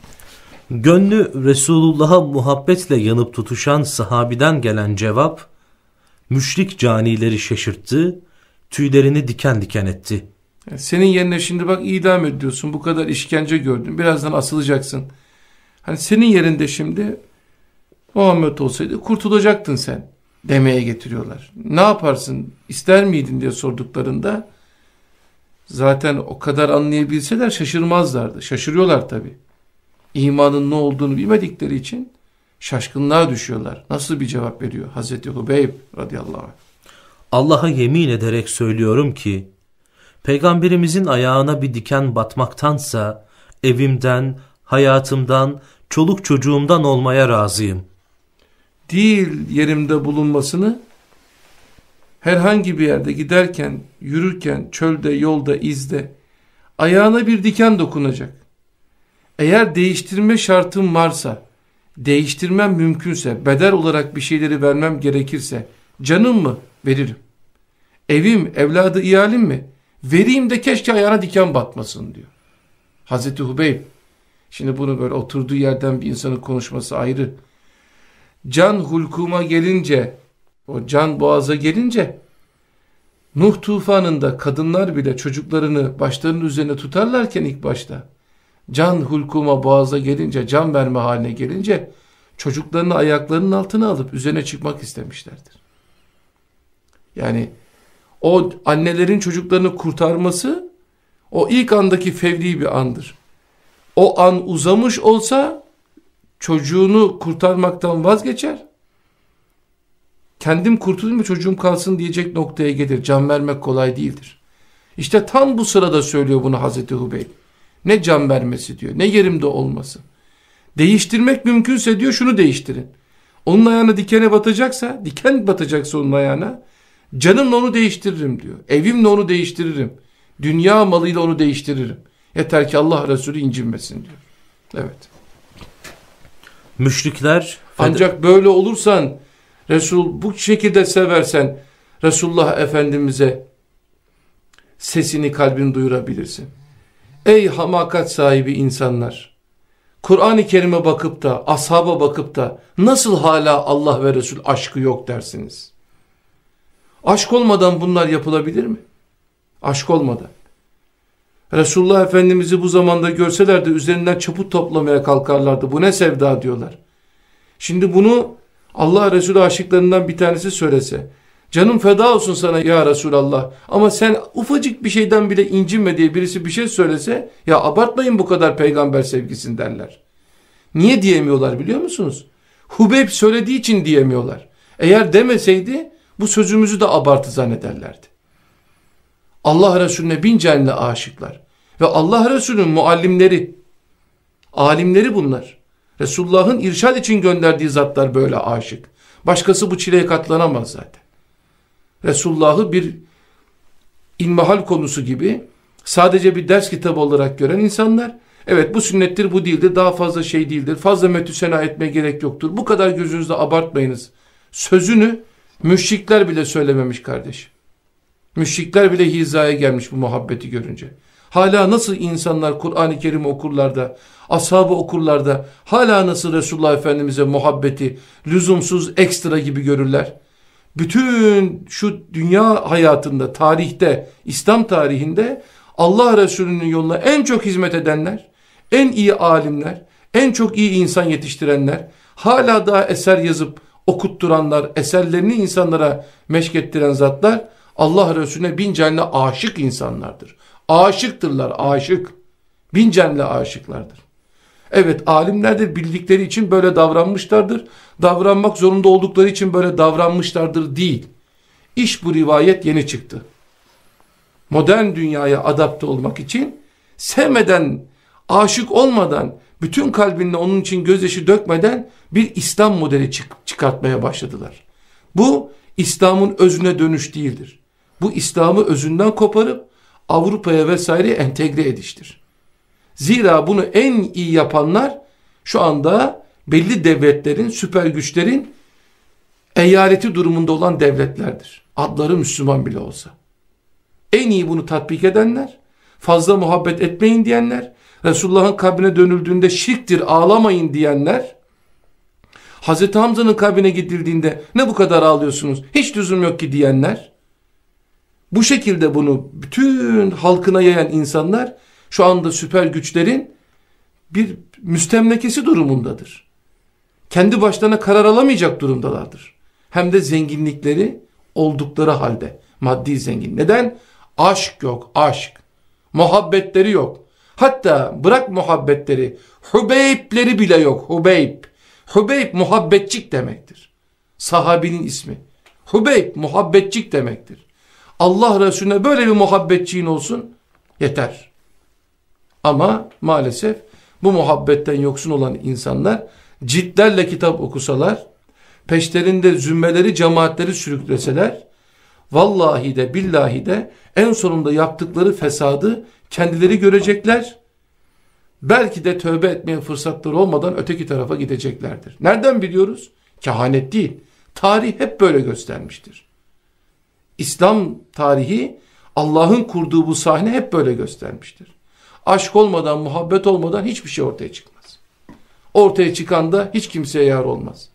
Gönlü Resulullah'a muhabbetle yanıp tutuşan sahabiden gelen cevap, müşrik canileri şaşırttı, tüylerini diken diken etti. Senin yerine şimdi bak idam ediyorsun, bu kadar işkence gördün, birazdan asılacaksın. Hani senin yerinde şimdi Muhammed olsaydı kurtulacaktın sen demeye getiriyorlar. Ne yaparsın, ister miydin diye sorduklarında zaten o kadar anlayabilseler şaşırmazlardı. Şaşırıyorlar tabii. İmanın ne olduğunu bilmedikleri için şaşkınlığa düşüyorlar. Nasıl bir cevap veriyor Hazreti Hubeyb radıyallahu anh? Allah'a yemin ederek söylüyorum ki Peygamberimizin ayağına bir diken batmaktansa evimden, hayatımdan, çoluk çocuğumdan olmaya razıyım. Değil yerimde bulunmasını, herhangi bir yerde giderken, yürürken, çölde, yolda, izde ayağına bir diken dokunacak. Eğer değiştirme şartım varsa, değiştirmem mümkünse, bedel olarak bir şeyleri vermem gerekirse, canım mı? Veririm. Evim, evladı, iyalim mi? Vereyim de keşke ayağına diken batmasın diyor Hazreti Hubeyb. Şimdi bunu böyle oturduğu yerden bir insanın konuşması ayrı. Can hulkuma gelince, o can boğaza gelince, Nuh tufanında kadınlar bile çocuklarını başlarının üzerine tutarlarken ilk başta, can hulkuma boğaza gelince, can verme haline gelince, çocuklarını ayaklarının altına alıp üzerine çıkmak istemişlerdir. Yani o annelerin çocuklarını kurtarması, o ilk andaki fevri bir andır. O an uzamış olsa, çocuğunu kurtarmaktan vazgeçer, kendim kurtulayım mı çocuğum kalsın diyecek noktaya gelir. Can vermek kolay değildir. İşte tam bu sırada söylüyor bunu Hazreti Hubeyb. Ne can vermesi diyor, ne yerimde olması. Değiştirmek mümkünse diyor şunu değiştirin. Onun ayağına dikene batacaksa, diken batacaksa onun ayağına, canımla onu değiştiririm diyor. Evimle onu değiştiririm. Dünya malıyla onu değiştiririm. Yeter ki Allah Resulü incinmesin diyor. Evet. Müşrikler ancak böyle olursan, Resul bu şekilde seversen Resulullah Efendimiz'e sesini, kalbini duyurabilirsin. Ey hamakat sahibi insanlar, Kur'an-ı Kerim'e bakıp da, ashaba bakıp da nasıl hala Allah ve Resul aşkı yok dersiniz? Aşk olmadan bunlar yapılabilir mi? Aşk olmadan. Resulullah Efendimiz'i bu zamanda görselerdi üzerinden çaput toplamaya kalkarlardı. Bu ne sevda diyorlar. Şimdi bunu Allah Resulü aşıklarından bir tanesi söylese, canım feda olsun sana ya Resulallah, ama sen ufacık bir şeyden bile incinme diye birisi bir şey söylese, ya abartmayın bu kadar peygamber sevgisini derler. Niye diyemiyorlar biliyor musunuz? Hubeyb söylediği için diyemiyorlar. Eğer demeseydi bu sözümüzü de abartı zannederlerdi. Allah Resulüne bin canlı aşıklar ve Allah Resulü'nün muallimleri, alimleri bunlar. Resulullah'ın irşad için gönderdiği zatlar böyle aşık. Başkası bu çileye katlanamaz zaten. Resulullah'ı bir ilmihal konusu gibi sadece bir ders kitabı olarak gören insanlar, evet bu sünnettir, bu değildir, daha fazla şey değildir, fazla metüsena etmeye gerek yoktur, bu kadar gözünüzde abartmayınız sözünü müşrikler bile söylememiş kardeşim. Müşrikler bile hizaya gelmiş bu muhabbeti görünce. Hala nasıl insanlar Kur'an-ı Kerim okurlar da, ashabı okurlar da, hala nasıl Resulullah Efendimiz'e muhabbeti lüzumsuz, ekstra gibi görürler. Bütün şu dünya hayatında, tarihte, İslam tarihinde Allah Resulü'nün yoluna en çok hizmet edenler, en iyi alimler, en çok iyi insan yetiştirenler, hala daha eser yazıp okutturanlar, eserlerini insanlara meşkettiren zatlar, Allah Resulüne bin canlı aşık insanlardır. Aşıktırlar, aşık. Bin canlı aşıklardır. Evet, alimler de bildikleri için böyle davranmışlardır. Davranmak zorunda oldukları için böyle davranmışlardır değil. İş bu rivayet yeni çıktı. Modern dünyaya adapte olmak için sevmeden, aşık olmadan, bütün kalbinle onun için gözyaşı dökmeden bir İslam modeli çık çıkartmaya başladılar. Bu İslam'ın özüne dönüş değildir. Bu İslam'ı özünden koparıp Avrupa'ya vesaire entegre ediştir. Zira bunu en iyi yapanlar şu anda belli devletlerin, süper güçlerin eyaleti durumunda olan devletlerdir. Adları Müslüman bile olsa. En iyi bunu tatbik edenler, fazla muhabbet etmeyin diyenler, Resulullah'ın kabrine dönüldüğünde şirktir ağlamayın diyenler, Hazreti Hamza'nın kabrine gidildiğinde ne bu kadar ağlıyorsunuz, hiç lüzum yok ki diyenler, bu şekilde bunu bütün halkına yayan insanlar şu anda süper güçlerin bir müstemlekesi durumundadır. Kendi başlarına karar alamayacak durumdalardır. Hem de zenginlikleri oldukları halde. Maddi zengin. Neden? Aşk yok, aşk. Muhabbetleri yok. Hatta bırak muhabbetleri, Hubeyb'leri bile yok. Hubeyb. Hubeyb muhabbetçik demektir. Sahabinin ismi. Hubeyb muhabbetçik demektir. Allah Resulüne böyle bir muhabbetçiğin olsun, yeter. Ama maalesef bu muhabbetten yoksun olan insanlar ciltlerle kitap okusalar, peşlerinde zümmeleri, cemaatleri sürükleseler, vallahi de billahi de en sonunda yaptıkları fesadı kendileri görecekler. Belki de tövbe etmeye fırsatları olmadan öteki tarafa gideceklerdir. Nereden biliyoruz? Kehanet değil. Tarih hep böyle göstermiştir. İslam tarihi Allah'ın kurduğu bu sahne hep böyle göstermiştir. Aşk olmadan, muhabbet olmadan hiçbir şey ortaya çıkmaz. Ortaya çıkan da hiç kimseye yar olmaz.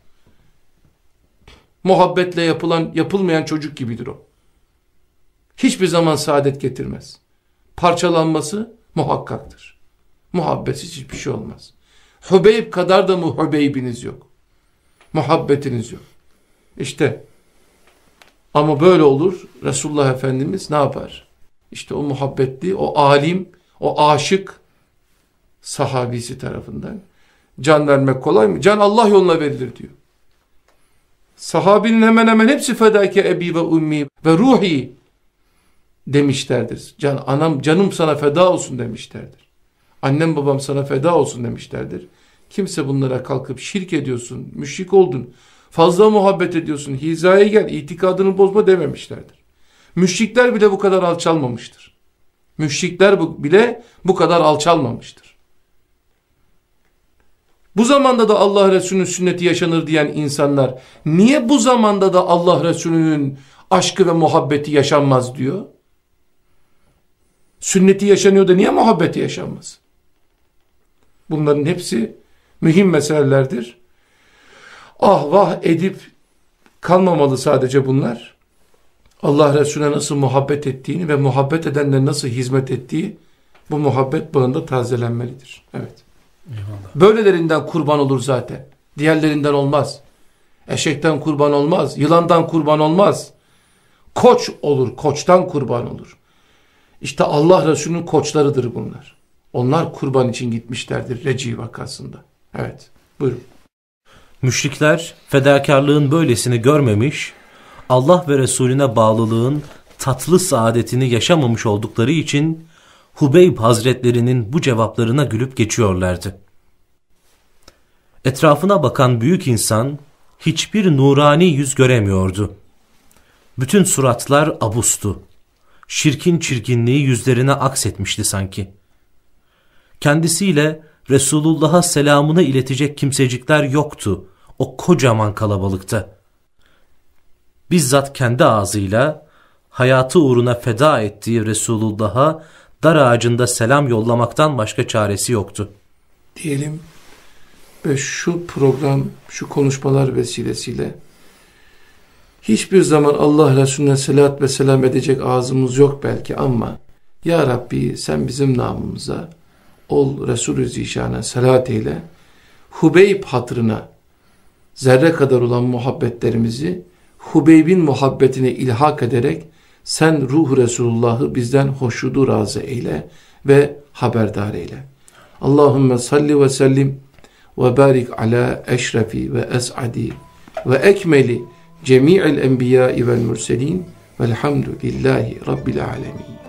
Muhabbetle yapılan, yapılmayan çocuk gibidir o. Hiçbir zaman saadet getirmez. Parçalanması muhakkaktır. Muhabbetsiz hiçbir şey olmaz. Hubeyb kadar da mı Hubeyb'iniz yok? Muhabbetiniz yok. İşte ama böyle olur. Resulullah Efendimiz ne yapar? İşte o muhabbetli, o alim, o aşık sahabisi tarafından can vermek kolay mı? Can Allah yoluna verilir diyor. Sahabinin hemen hemen hepsi fedake ebi ve ummi ve ruhi demişlerdir. Can, anam, canım sana feda olsun demişlerdir. Annem babam sana feda olsun demişlerdir. Kimse bunlara kalkıp şirk ediyorsun, müşrik oldun, fazla muhabbet ediyorsun, hizaya gel, itikadını bozma dememişlerdir. Müşrikler bile bu kadar alçalmamıştır. Müşrikler bu, bile bu kadar alçalmamıştır. Bu zamanda da Allah Resulü'nün sünneti yaşanır diyen insanlar niye bu zamanda da Allah Resulü'nün aşkı ve muhabbeti yaşanmaz diyor? Sünneti yaşanıyor da niye muhabbeti yaşanmaz? Bunların hepsi mühim meselelerdir. Ah vah edip kalmamalı sadece bunlar. Allah Resulüne nasıl muhabbet ettiğini ve muhabbet edenlere nasıl hizmet ettiği bu muhabbet bağında tazelenmelidir. Evet. Eyvallah. Böylelerinden kurban olur zaten. Diğerlerinden olmaz. Eşekten kurban olmaz. Yılandan kurban olmaz. Koç olur. Koçtan kurban olur. İşte Allah Resulü'nün koçlarıdır bunlar. Onlar kurban için gitmişlerdir Reci vakasında. Evet. Buyurun. Müşrikler fedakarlığın böylesini görmemiş, Allah ve Resulüne bağlılığın tatlı saadetini yaşamamış oldukları için Hubeyb Hazretlerinin bu cevaplarına gülüp geçiyorlardı. Etrafına bakan büyük insan hiçbir nurani yüz göremiyordu. Bütün suratlar abustu. Şirkin çirkinliği yüzlerine aksetmişti sanki. Kendisiyle Resulullah'a selamını iletecek kimsecikler yoktu o kocaman kalabalıkta. Bizzat kendi ağzıyla hayatı uğruna feda ettiği Resulullah'a dar ağacında selam yollamaktan başka çaresi yoktu. Diyelim ve şu program, şu konuşmalar vesilesiyle hiçbir zaman Allah Resulüne selat ve selam edecek ağzımız yok belki ama Ya Rabbi sen bizim namımıza ol Resulü Zişan'a selat eyle. Hubeyb hatırına zerre kadar olan muhabbetlerimizi Hubeyb'in muhabbetine ilhak ederek sen ruh Resulullah'ı bizden hoşnudu razı eyle ve haberdar eyle. Allahümme salli ve sellim ve barik ala eşrefi ve es'adi ve ekmeli cemi'il enbiyai vel mürselin velhamdülillahi rabbil alemin.